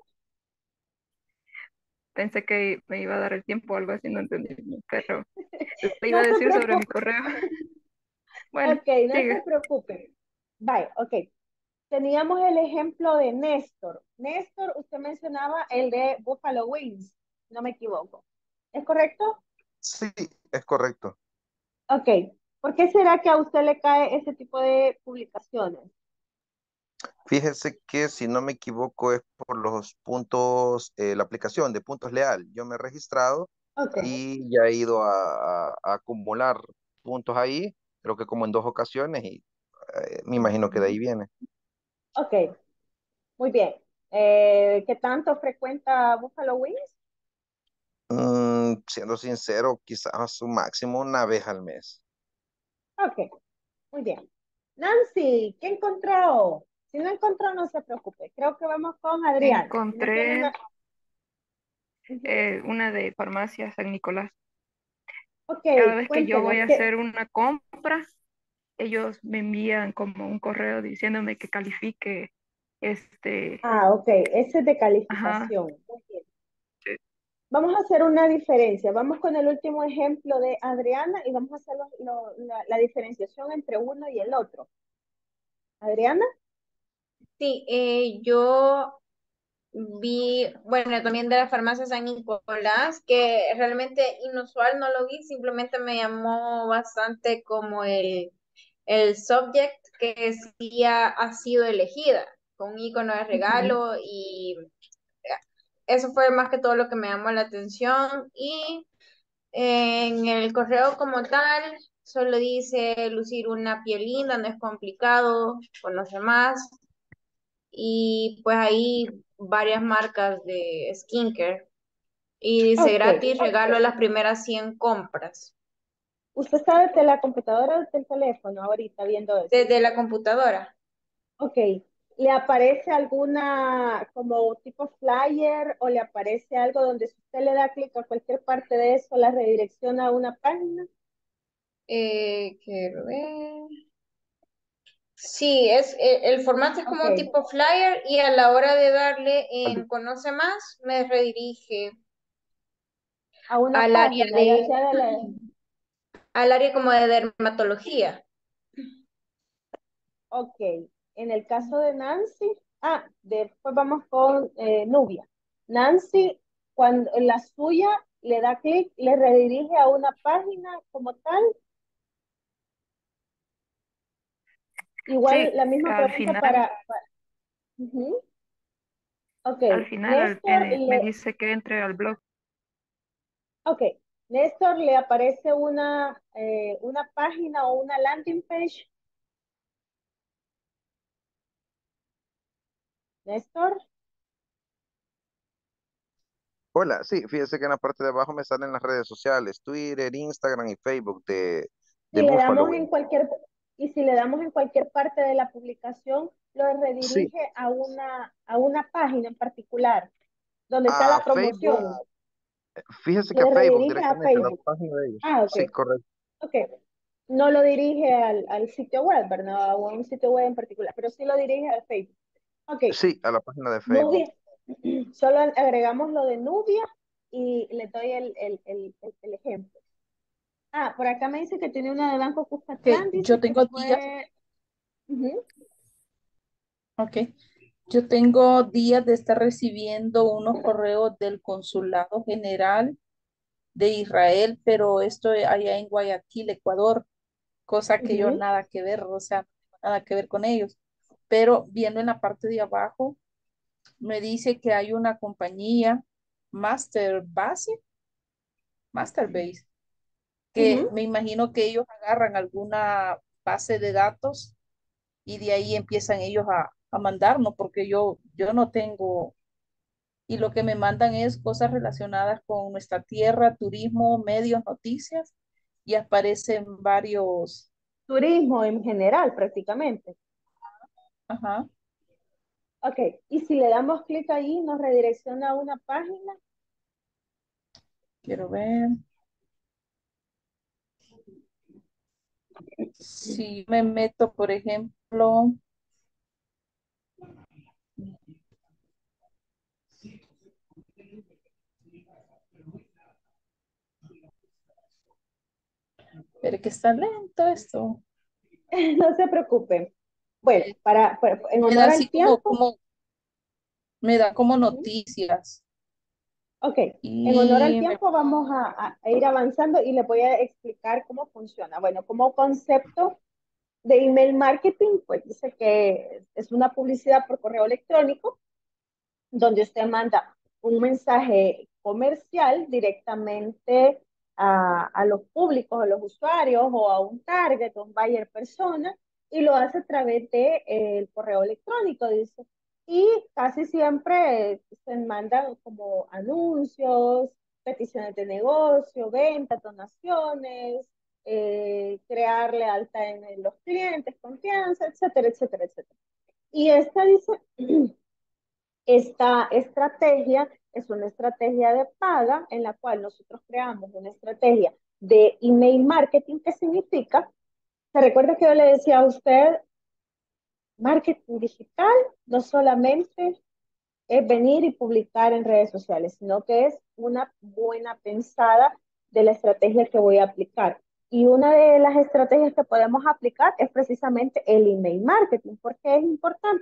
pensé que me iba a dar el tiempo o algo así, no entendí, pero le iba a No se decir sobre mi preocupe. correo. Bueno, Ok, no se sigue. preocupe. Bye, ok. Teníamos el ejemplo de Néstor. Néstor, usted mencionaba el de Buffalo Wings, no me equivoco. ¿Es correcto? Sí, es correcto. Ok. ¿Por qué será que a usted le cae ese tipo de publicaciones? Fíjese que si no me equivoco es por los puntos, eh, la aplicación de puntos leal. Yo me he registrado Ok. y ya he ido a, a- a acumular puntos ahí, creo que como en dos ocasiones y eh, me imagino que de ahí viene. Ok, muy bien. Eh, ¿qué tanto frecuenta Buffalo Wings? Mm, siendo sincero, quizás a su máximo una vez al mes. Ok, muy bien. Nancy, ¿qué encontró? Si no encontró, no se preocupe. Creo que vamos con Adriana. Si no tiene Encontré nada. Ujú. eh, una de farmacia San Nicolás. Ok, Cada vez que yo cuénteme. voy a ¿Qué? hacer una compra, ellos me envían como un correo diciéndome que califique este, Ah, ok, ese es de ajá, calificación. Muy bien. sí, Vamos a hacer una diferencia. Vamos con el último ejemplo de Adriana y vamos a hacer lo- lo- la, la diferenciación entre uno y el otro. Adriana. Sí, eh, yo vi, bueno, también de la farmacia San Nicolás, que realmente inusual no lo vi, simplemente me llamó bastante como el, el subject que decía ha sido elegida, con un icono de Ujú. regalo y eso fue más que todo lo que me llamó la atención y en el correo como tal solo dice lucir una piel linda, no es complicado, conoce más y pues ahí varias marcas de skincare y dice Ok. gratis regalo a las primeras cien compras ¿Usted está desde la computadora o desde el teléfono ahorita viendo eso? desde la computadora. Ok. ¿Le aparece alguna como tipo flyer o le aparece algo donde si usted le da clic a cualquier parte de eso, la redirecciona a una página? Eh, quiero ver. Sí, es, eh, el formato es Ok. como un tipo flyer y a la hora de darle en Conoce Más, me redirige A una al área página, ya de, sea de la... al área como de dermatología. Ok. En el caso de Nancy, ah, después vamos con eh, Nubia. Nancy, cuando la suya le da clic, le redirige a una página como tal. Igual Sí, la misma al pregunta final, para, para- ujú. Ok, al final al- Néstor eh, me le, dice que entre al blog. ok, Néstor le aparece una, eh, una página o una landing page. Néstor, Hola, sí, fíjese que en la parte de abajo me salen las redes sociales, Twitter, Instagram y Facebook de, de si le Buffalo damos en Wings. cualquier, y si le damos en cualquier parte de la publicación, lo Sí, redirige a una, a una página en particular, donde está a la Facebook, promoción, fíjese que a le Facebook redirige a directamente, a la Facebook. página de ellos. Ah, ok, Sí, correcto. ok. No lo dirige al, al sitio web, ¿verdad? O a un sitio web en particular, pero sí lo dirige al Facebook. Ok, Sí, a la página de Facebook. Nubia, solo agregamos lo de Nubia y le doy el, el, el, el- el ejemplo. Ah, por acá me dice que tiene una de Banco Ok, Cuscatlán, yo dice que tengo días, fue... Ujú, ok, yo tengo días de estar recibiendo unos correos del Consulado General de Israel, pero esto es allá en Guayaquil, Ecuador, cosa que yo ujú, nada que ver, o sea, no tengo nada que ver con ellos. Pero viendo en la parte de abajo, me dice que hay una compañía, Master Base, Masterbase, que ujú. me imagino que ellos agarran alguna base de datos y de ahí empiezan ellos a, a mandarnos, porque yo, yo no tengo, y lo que me mandan es cosas relacionadas con nuestra tierra, turismo, medios, noticias, y aparecen varios, Turismo en general, prácticamente. ajá, Ok, y si le damos clic ahí, nos redirecciona a una página. quiero ver, si me meto, por ejemplo, pero que está lento esto, No se preocupen. Bueno, para, para- en me da honor así al como, tiempo, como, me da como ujú, noticias, ok, en honor al y me, tiempo vamos a, a- a ir avanzando y les voy a explicar cómo funciona. Bueno, como concepto de email marketing, pues dice que es una publicidad por correo electrónico donde usted manda un mensaje comercial directamente a, a los públicos, a los usuarios o a un target, a un buyer persona, y lo hace a través del de, eh, correo electrónico, dice. Y casi siempre eh, se mandan como anuncios, peticiones de negocio, ventas, donaciones, eh, crear lealtad en, en los clientes, confianza, etcétera, etcétera, etcétera. Y esta dice esta estrategia es una estrategia de paga en la cual nosotros creamos una estrategia de email marketing que significa, se recuerda que yo le decía a usted, marketing digital no solamente es venir y publicar en redes sociales, sino que es una buena pensada de la estrategia que voy a aplicar. Y una de las estrategias que podemos aplicar es precisamente el email marketing. ¿Por qué es importante?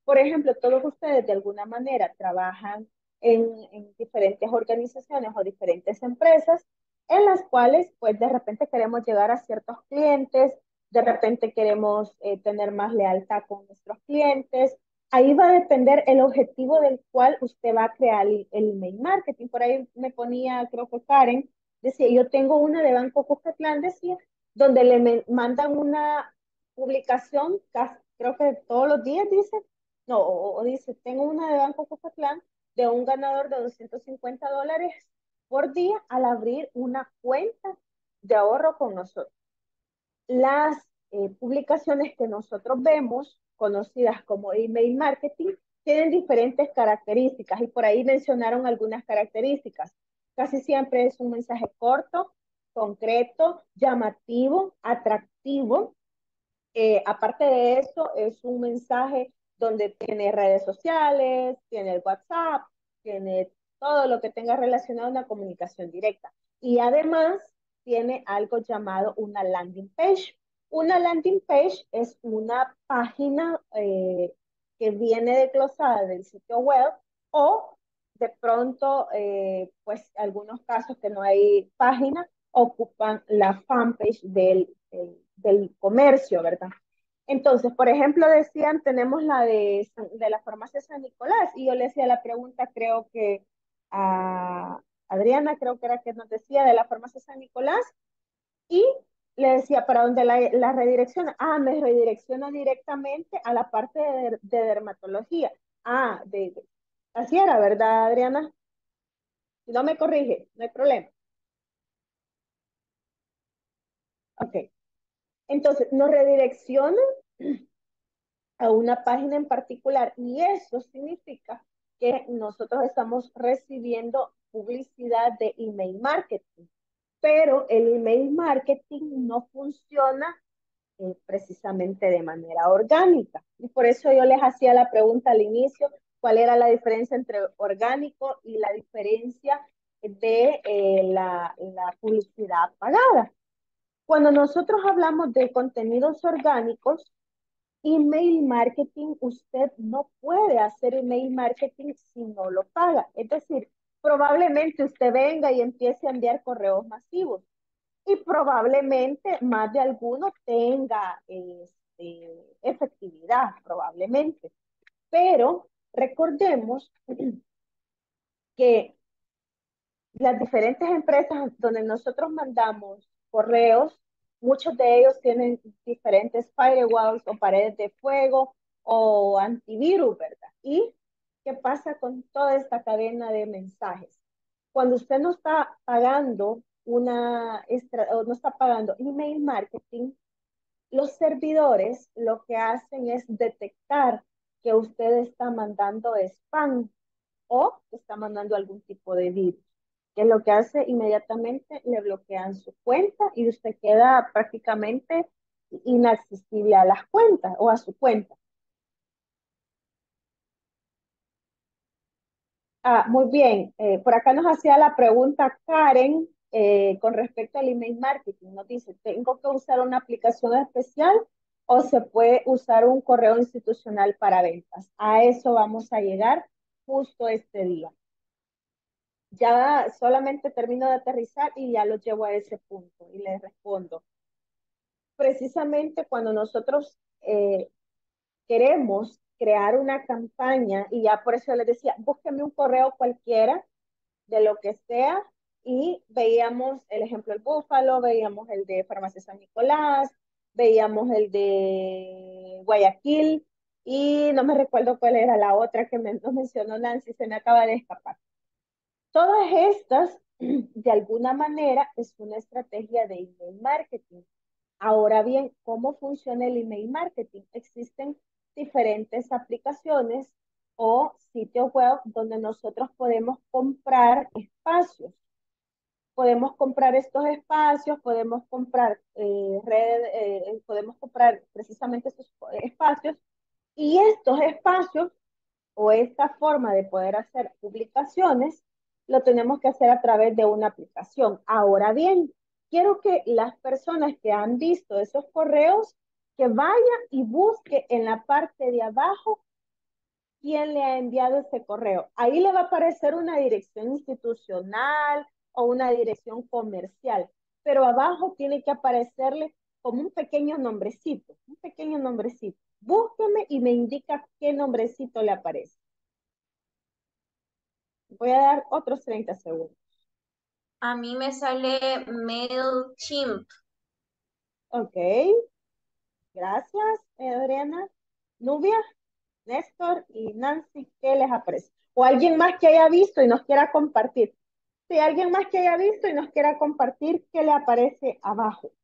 Por ejemplo, todos ustedes de alguna manera trabajan en, en diferentes organizaciones o diferentes empresas en las cuales pues de repente queremos llegar a ciertos clientes, de repente queremos eh, tener más lealtad con nuestros clientes. Ahí va a depender el objetivo del cual usted va a crear el, el email marketing. Por ahí me ponía, creo que Karen, decía, yo tengo una de Banco Cuscatlán, decía, donde le me- mandan una publicación, casi, creo que todos los días, dice, no, o, o dice, tengo una de Banco Cuscatlán de un ganador de doscientos cincuenta dólares por día al abrir una cuenta de ahorro con nosotros. Las eh, publicaciones que nosotros vemos, conocidas como email marketing, tienen diferentes características y por ahí mencionaron algunas características. Casi siempre es un mensaje corto, concreto, llamativo, atractivo. Eh, aparte de eso, es un mensaje donde tiene redes sociales, tiene el WhatsApp, tiene todo lo que tenga relacionado a una comunicación directa. Y además tiene algo llamado una landing page. Una landing page es una página eh, que viene desglosada del sitio web o de pronto, eh, pues algunos casos que no hay página, ocupan la fanpage del, del, del comercio, ¿verdad? Entonces, por ejemplo, decían, tenemos la de, de la farmacia San Nicolás, y yo le hacía la pregunta, creo que a Adriana, creo que era que nos decía de la farmacia San Nicolás, y le decía, ¿para dónde la, la redirecciona? Ah, me redirecciona directamente a la parte de, de dermatología. Ah, de, de, así era, ¿verdad, Adriana? Si no me corrige, no hay problema. Ok. Entonces, nos redirecciona a una página en particular y eso significa que nosotros estamos recibiendo publicidad de email marketing, pero el email marketing no funciona eh, precisamente de manera orgánica. Y por eso yo les hacía la pregunta al inicio, ¿cuál era la diferencia entre orgánico y la diferencia de eh, la, la publicidad pagada? Cuando nosotros hablamos de contenidos orgánicos, email marketing, usted no puede hacer email marketing si no lo paga. Es decir, probablemente usted venga y empiece a enviar correos masivos y probablemente más de alguno tenga este, efectividad, probablemente. Pero recordemos que las diferentes empresas donde nosotros mandamos correos, muchos de ellos tienen diferentes firewalls o paredes de fuego o antivirus, ¿verdad? ¿Y qué pasa con toda esta cadena de mensajes? Cuando usted no está pagando una o no está pagando email marketing, los servidores lo que hacen es detectar que usted está mandando spam o está mandando algún tipo de virus, que es lo que hace inmediatamente le bloquean su cuenta y usted queda prácticamente inaccesible a las cuentas o a su cuenta. Ah, muy bien. Eh, por acá nos hacía la pregunta Karen eh, con respecto al email marketing. Nos dice, ¿tengo que usar una aplicación especial o se puede usar un correo institucional para ventas? A eso vamos a llegar justo este día. Ya solamente termino de aterrizar y ya lo llevo a ese punto y les respondo. Precisamente cuando nosotros eh, queremos crear una campaña, y ya por eso les decía, búsqueme un correo cualquiera de lo que sea, y veíamos el ejemplo del Búfalo, veíamos el de Farmacia San Nicolás, veíamos el de Guayaquil, y no me recuerdo cuál era la otra que me, nos mencionó Nancy, se me acaba de escapar. Todas estas, de alguna manera, es una estrategia de email marketing. Ahora bien, ¿cómo funciona el email marketing? Existen diferentes aplicaciones o sitios web donde nosotros podemos comprar espacios. Podemos comprar estos espacios, podemos comprar eh, red, eh, podemos comprar precisamente estos espacios, y estos espacios o esta forma de poder hacer publicaciones lo tenemos que hacer a través de una aplicación. Ahora bien, quiero que las personas que han visto esos correos que vayan y busquen en la parte de abajo quién le ha enviado ese correo. Ahí le va a aparecer una dirección institucional o una dirección comercial, pero abajo tiene que aparecerle como un pequeño nombrecito, un pequeño nombrecito. Búsqueme y me indica qué nombrecito le aparece. Voy a dar otros treinta segundos. A mí me sale MailChimp. Ok. Gracias, eh, Adriana. Nubia, Néstor y Nancy, ¿qué les aparece? O alguien más que haya visto y nos quiera compartir. Si alguien más que haya visto y nos quiera compartir, ¿qué le aparece abajo?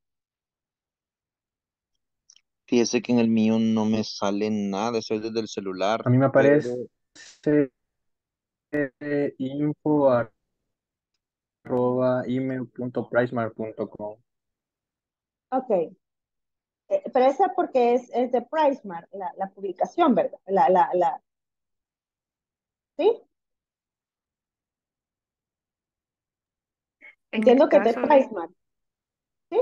Fíjese que en el mío no me sale nada, eso es desde el celular, A mí me pero aparece eh, info arroba email punto pricemart punto com. Ok. Eh, pero esa porque es, es de PriceMart, la, la publicación, ¿verdad? La, la, la, ¿sí? En mi Entiendo que es de caso, PriceMart, ¿sí?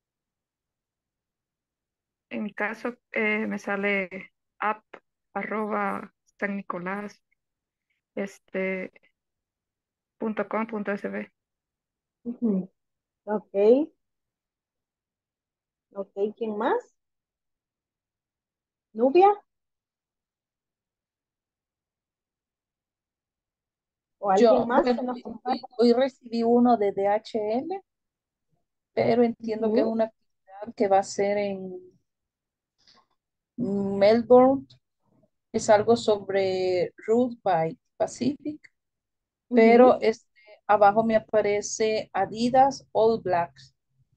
en mi caso eh, me sale app arroba San Nicolás este punto com punto sb. Ujú. Ok, ok, ¿quién más? ¿Nubia? ¿O alguien Yo, más que bueno, nos hoy, comparte? hoy- hoy recibí uno de D H L, pero entiendo que es Ujú, una actividad que va a ser en Melbourne. Es algo sobre Route by Pacific, ujú. pero este, abajo me aparece Adidas All Blacks.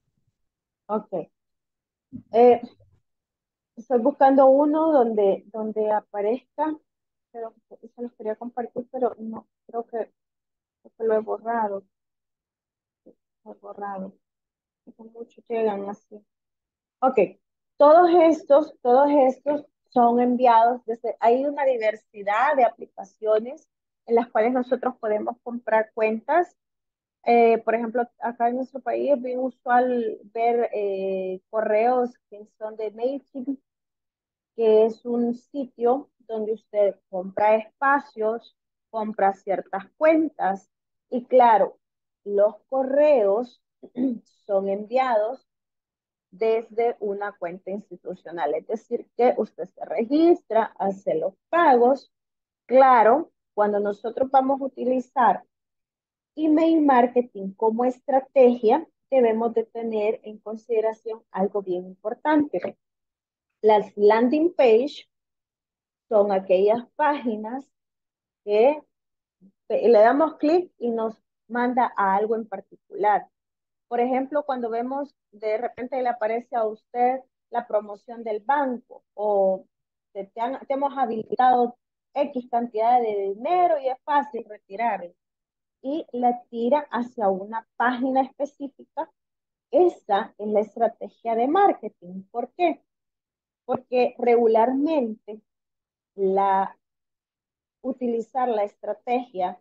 Ok. Eh, Estoy buscando uno donde, donde aparezca, pero se los quería compartir, pero no, creo que, creo que lo he borrado, lo he borrado. Porque muchos llegan así. Ok, todos estos, todos estos son enviados desde, hay una diversidad de aplicaciones en las cuales nosotros podemos comprar cuentas. Eh, por ejemplo, acá en nuestro país es bien usual ver eh, correos que son de MailChimp, que es un sitio donde usted compra espacios, compra ciertas cuentas y claro, los correos son enviados desde una cuenta institucional, es decir, que usted se registra, hace los pagos. Claro, cuando nosotros vamos a utilizar email marketing como estrategia, debemos de tener en consideración algo bien importante. Las landing page son aquellas páginas que le damos clic y nos manda a algo en particular. Por ejemplo, cuando vemos de repente le aparece a usted la promoción del banco o te, te, han, te hemos habilitado X cantidad de dinero y es fácil retirarlo y la tira hacia una página específica. Esa es la estrategia de marketing. ¿Por qué? Porque regularmente la utilizar la estrategia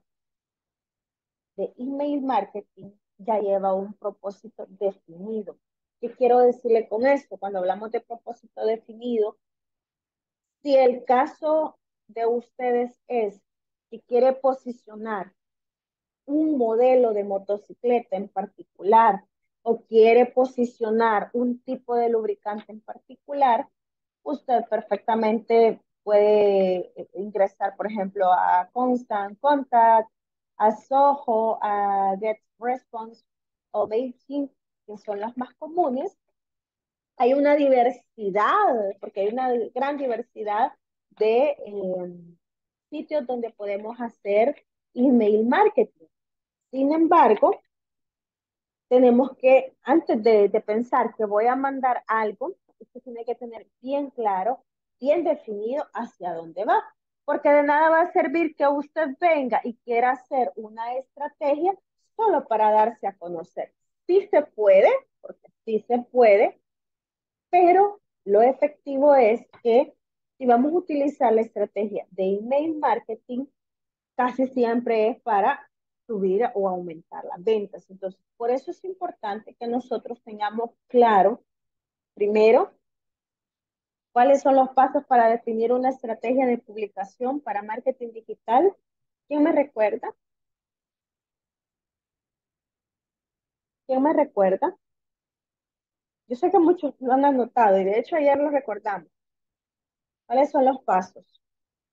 de email marketing ya lleva un propósito definido. ¿Qué quiero decirle con esto? Cuando hablamos de propósito definido, si el caso de ustedes es que quiere posicionar un modelo de motocicleta en particular o quiere posicionar un tipo de lubricante en particular, usted perfectamente puede ingresar, por ejemplo, a Constant Contact, a Soho, a Get Response o Beijing, que son las más comunes. Hay una diversidad, porque hay una gran diversidad de eh, sitios donde podemos hacer email marketing. Sin embargo, tenemos que, antes de, de pensar que voy a mandar algo, usted tiene que tener bien claro, bien definido hacia dónde va. Porque de nada va a servir que usted venga y quiera hacer una estrategia solo para darse a conocer. Sí se puede, porque sí se puede, pero lo efectivo es que si vamos a utilizar la estrategia de email marketing, casi siempre es para subir o aumentar las ventas. Entonces, por eso es importante que nosotros tengamos claro, primero, ¿Cuáles son los pasos para definir una estrategia de publicación para marketing digital? ¿Quién me recuerda? ¿Quién me recuerda? Yo sé que muchos lo han anotado y de hecho ayer lo recordamos. ¿Cuáles son los pasos?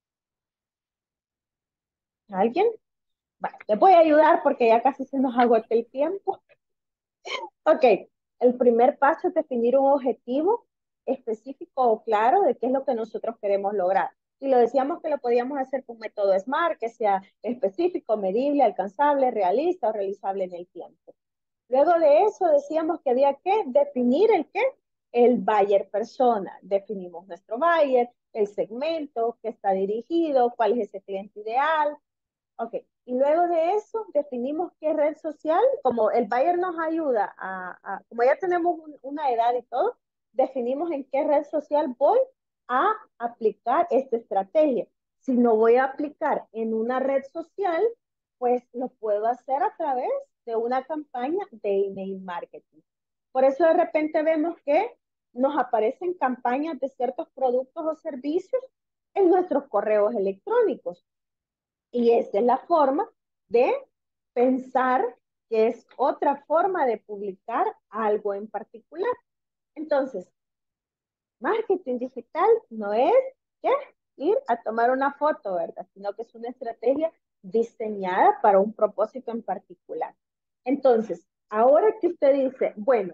¿Alguien? Vale, les voy a ayudar porque ya casi se nos agotó el tiempo. Ok, el primer paso es definir un objetivo específico o claro de qué es lo que nosotros queremos lograr. Y lo decíamos que lo podíamos hacer con método SMART, que sea específico, medible, alcanzable, realista o realizable en el tiempo. Luego de eso decíamos que había que definir el qué, el buyer persona. Definimos nuestro buyer, el segmento, que está dirigido, cuál es ese cliente ideal. Ok, y luego de eso definimos qué red social, como el buyer nos ayuda a, a como ya tenemos un, una edad y todo, definimos en qué red social voy a aplicar esta estrategia. Si no voy a aplicar en una red social, pues lo puedo hacer a través de una campaña de email marketing. Por eso de repente vemos que nos aparecen campañas de ciertos productos o servicios en nuestros correos electrónicos. Y esa es la forma de pensar que es otra forma de publicar algo en particular. Entonces, marketing digital no es ¿qué? Ir a tomar una foto, ¿verdad? Sino que es una estrategia diseñada para un propósito en particular. Entonces, ahora que usted dice, bueno,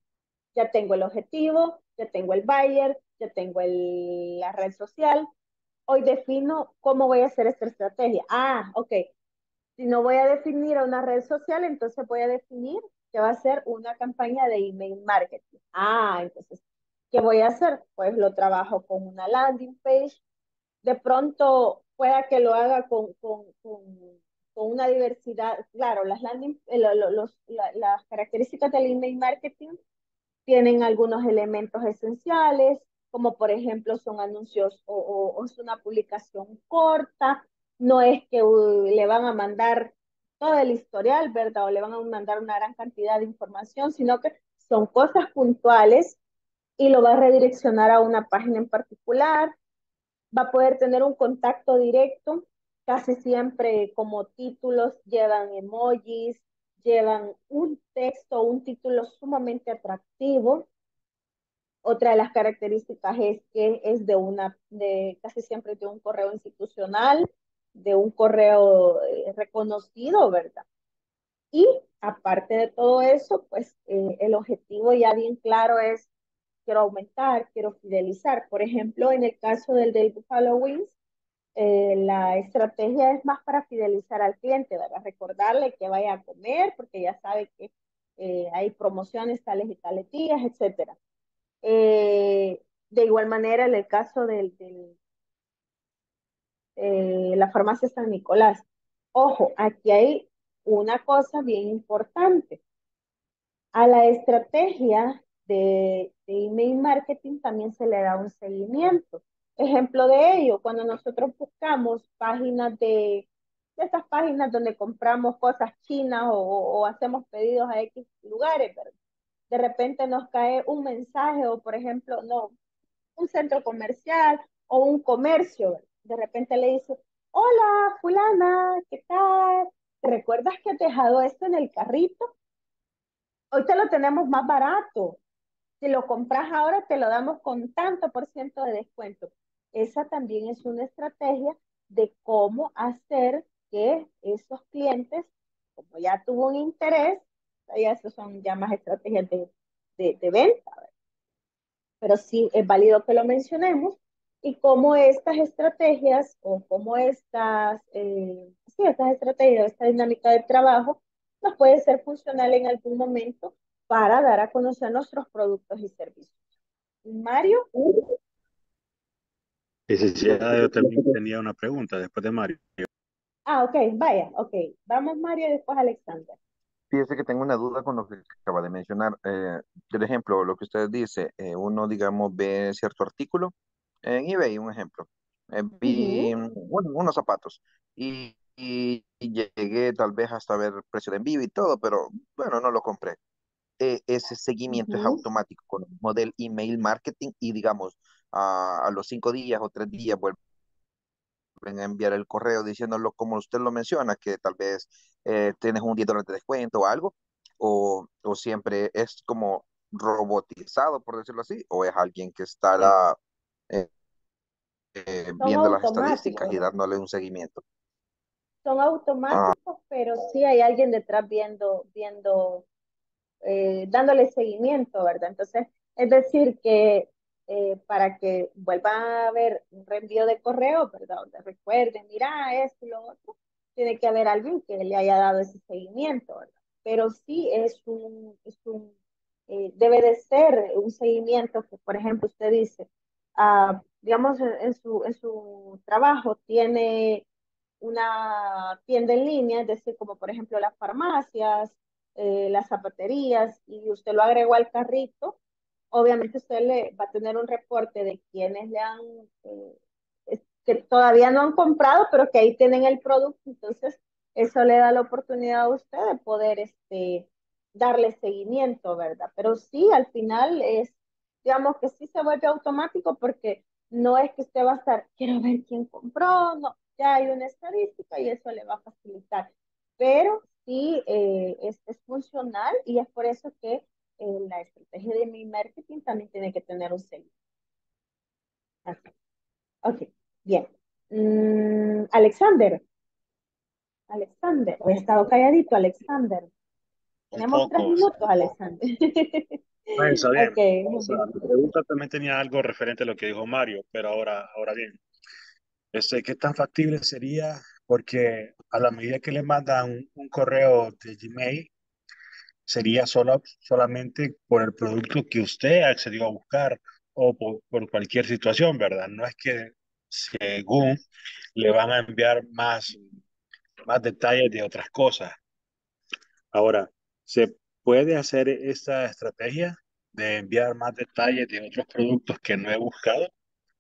ya tengo el objetivo, ya tengo el buyer, ya tengo el, la red social, hoy defino cómo voy a hacer esta estrategia. Ah, ok. Si no voy a definir a una red social, entonces voy a definir que va a ser una campaña de email marketing. Ah, entonces, ¿qué voy a hacer? Pues lo trabajo con una landing page. De pronto pueda que lo haga con, con, con, con una diversidad. Claro, las landing, eh, lo- lo- los, la- las características del email marketing tienen algunos elementos esenciales, como por ejemplo son anuncios o, o, o es una publicación corta, no es que uh, le van a mandar todo el historial, ¿verdad? O le van a mandar una gran cantidad de información, sino que son cosas puntuales y lo va a redireccionar a una página en particular, va a poder tener un contacto directo, casi siempre como títulos llevan emojis, llevan un texto, un título sumamente atractivo. Otra de las características es que es de una, de casi siempre de un correo institucional, de un correo eh, reconocido, ¿verdad? Y aparte de todo eso, pues eh, el objetivo ya bien claro es, quiero aumentar, quiero fidelizar. Por ejemplo, en el caso del del Buffalo Wings, eh, la estrategia es más para fidelizar al cliente, ¿verdad? Recordarle que vaya a comer, porque ya sabe que eh, hay promociones tales y tales días, etcétera. Eh, de igual manera, en el caso del, del, de la farmacia San Nicolás. Ojo, aquí hay una cosa bien importante. A la estrategia de, de email marketing también se le da un seguimiento. Ejemplo de ello, cuando nosotros buscamos páginas de, de estas páginas donde compramos cosas chinas o, o hacemos pedidos a X lugares, ¿verdad? De repente nos cae un mensaje o, por ejemplo, no, un centro comercial o un comercio. De repente le dice, hola, fulana, ¿qué tal? ¿Te recuerdas que has dejado esto en el carrito? Hoy te lo tenemos más barato. Si lo compras ahora, te lo damos con tanto por ciento de descuento. Esa también es una estrategia de cómo hacer que esos clientes, como ya tuvo un interés, ya esos son ya más estrategias de, de, de venta, pero sí es válido que lo mencionemos y cómo estas estrategias o cómo estas, eh, sí, estas estrategias, esta dinámica de trabajo nos puede ser funcional en algún momento para dar a conocer nuestros productos y servicios. Mario. Licenciada, yo también tenía una pregunta después de Mario. Ah, ok, vaya, ok. Vamos Mario y después Alexander. Fíjese que tengo una duda con lo que acaba de mencionar. Eh, por ejemplo, lo que usted dice, eh, uno, digamos, ve cierto artículo en eBay, un ejemplo. Eh, vi Ujú, bueno, unos zapatos y, y- y llegué tal vez hasta ver precio de envío y todo, pero bueno, no lo compré. Eh, ese seguimiento es ujú. automático con el modelo email marketing y digamos, a, a los cinco días o tres días vuelven a enviar el correo diciéndolo como usted lo menciona, que tal vez eh, tienes un diez dólares de descuento o algo, o, o siempre es como robotizado, por decirlo así, o es alguien que estará eh, eh, Son viendo las estadísticas y automáticos, dándole un seguimiento. son Ah, automáticos, pero sí hay alguien detrás viendo, viendo eh, dándole seguimiento, ¿verdad? Entonces, es decir, que eh, para que vuelva a haber un reenvío de correo, ¿verdad? Donde recuerden, mira esto y lo otro, tiene que haber alguien que le haya dado ese seguimiento, ¿verdad? Pero sí es un, es un eh, debe de ser un seguimiento que, por ejemplo, usted dice, ah, digamos, en, en su, en su trabajo tiene una tienda en línea, es decir, como por ejemplo las farmacias, eh, las zapaterías, y usted lo agregó al carrito, obviamente usted le va a tener un reporte de quienes le han, eh, es- que todavía no han comprado, pero que ahí tienen el producto, entonces eso le da la oportunidad a usted de poder este, darle seguimiento, ¿verdad? Pero sí, al final es, digamos que sí se vuelve automático porque no es que usted va a estar, quiero ver quién compró, no, ya hay una estadística y eso le va a facilitar. Pero sí eh, es, es funcional y es por eso que eh, la estrategia de mi marketing también tiene que tener un sello. Así. Ok, bien. Mm, Alexander, Alexander, he estado calladito, Alexander. Un Tenemos tres poco, sí, minutos, un poco. Alexander. Bueno, está Ok, bien. O muy sea, bien. la pregunta también tenía algo referente a lo que dijo Mario, pero ahora, ahora bien, este, ¿qué tan factible sería? Porque a la medida que le mandan un, un correo de Gmail, sería solo, solamente por el producto que usted accedió a buscar o por, por cualquier situación, ¿verdad? No es que según le van a enviar más, más detalles de otras cosas. Ahora, ¿se puede hacer esta estrategia de enviar más detalles de otros productos que no he buscado?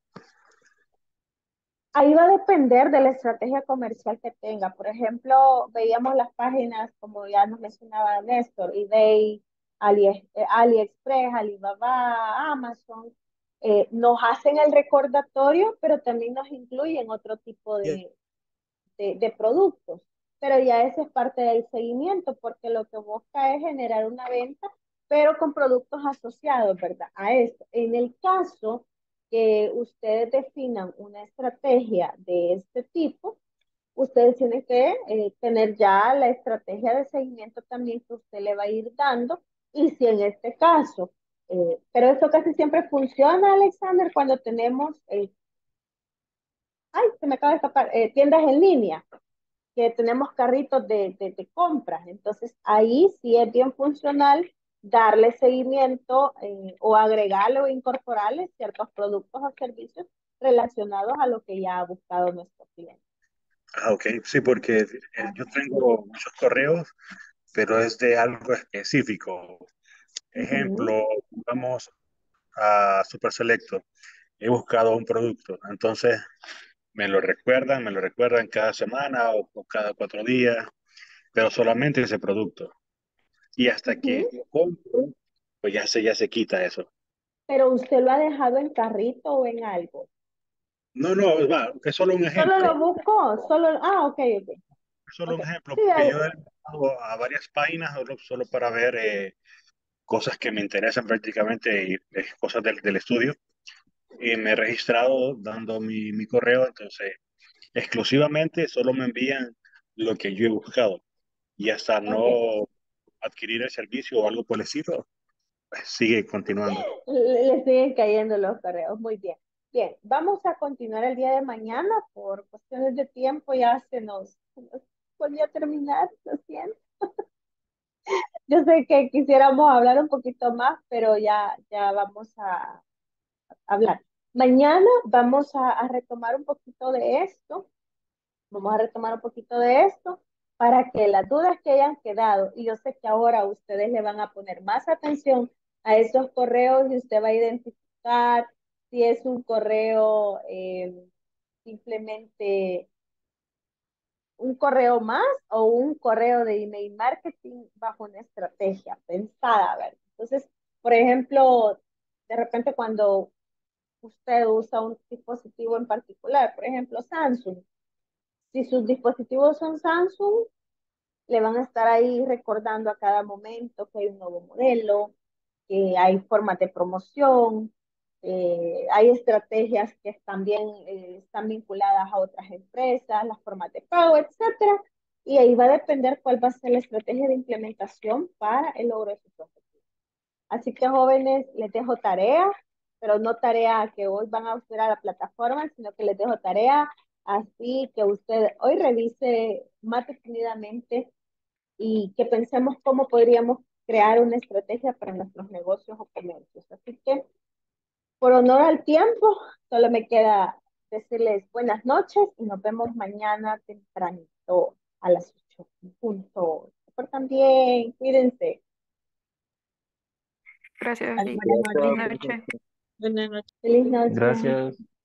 Ahí va a depender de la estrategia comercial que tenga. Por ejemplo, veíamos las páginas, como ya nos mencionaba Néstor, eBay, Ali, eh, AliExpress, Alibaba, Amazon. Eh, nos hacen el recordatorio, pero también nos incluyen otro tipo de, de, de productos. Pero ya esa es parte del seguimiento, porque lo que busca es generar una venta, pero con productos asociados, ¿verdad? A esto. En el caso que ustedes definan una estrategia de este tipo, ustedes tienen que eh, tener ya la estrategia de seguimiento también que usted le va a ir dando. Y si en este caso, eh, pero esto casi siempre funciona, Alexander, cuando tenemos, eh, ay, se me acaba de escapar, eh, tiendas en línea que tenemos carritos de, de, de compras. Entonces, ahí sí es bien funcional darle seguimiento eh, o agregarle o incorporarle ciertos productos o servicios relacionados a lo que ya ha buscado nuestro cliente. Ah, ok, sí, porque eh, yo tengo muchos correos, pero es de algo específico. Ujú. Ejemplo, vamos a Super Selecto. He buscado un producto, entonces me lo recuerdan, me lo recuerdan cada semana o, o cada cuatro días, pero solamente ese producto. Y hasta que Ujú. compro, pues ya se, ya se quita eso. Pero usted lo ha dejado en carrito o en algo. No, no, va, es solo un Solo lo ejemplo, buscó, solo, ah, ok, ok, es solo ok. un ejemplo, Sí, porque hay- yo he entrado a varias páginas solo, solo para ver eh, cosas que me interesan prácticamente y eh, cosas del, del estudio. Y me he registrado dando mi, mi correo, entonces exclusivamente solo me envían lo que yo he buscado. Y hasta ok. no adquirir el servicio o algo por el estilo, pues sigue continuando. Le, le siguen cayendo los correos. Muy bien. Bien, vamos a continuar el día de mañana por cuestiones de tiempo. Ya se nos, se nos podía terminar, lo siento. Yo sé que quisiéramos hablar un poquito más, pero ya, ya vamos a hablar. Mañana vamos a, a retomar un poquito de esto. Vamos a retomar un poquito de esto para que las dudas que hayan quedado, y yo sé que ahora ustedes le van a poner más atención a esos correos y usted va a identificar si es un correo eh, simplemente un correo más o un correo de email marketing bajo una estrategia pensada, ¿verdad? Entonces, por ejemplo, de repente cuando usted usa un dispositivo en particular, por ejemplo, Samsung. Si sus dispositivos son Samsung, le van a estar ahí recordando a cada momento que hay un nuevo modelo, que hay formas de promoción, eh, hay estrategias que también eh, están vinculadas a otras empresas, las formas de pago, etcétera. Y ahí va a depender cuál va a ser la estrategia de implementación para el logro de sus objetivos. Así que jóvenes, les dejo tarea, pero no tarea que hoy van a usar a la plataforma, sino que les dejo tarea así que usted hoy revise más detenidamente y que pensemos cómo podríamos crear una estrategia para nuestros negocios o comercios. Así que, por honor al tiempo, solo me queda decirles buenas noches y nos vemos mañana tempranito a las ocho en punto. Se portan bien, cuídense. Gracias, sí. Buenas Feliz noches. noche. Buenas noches. Feliz noche. Gracias.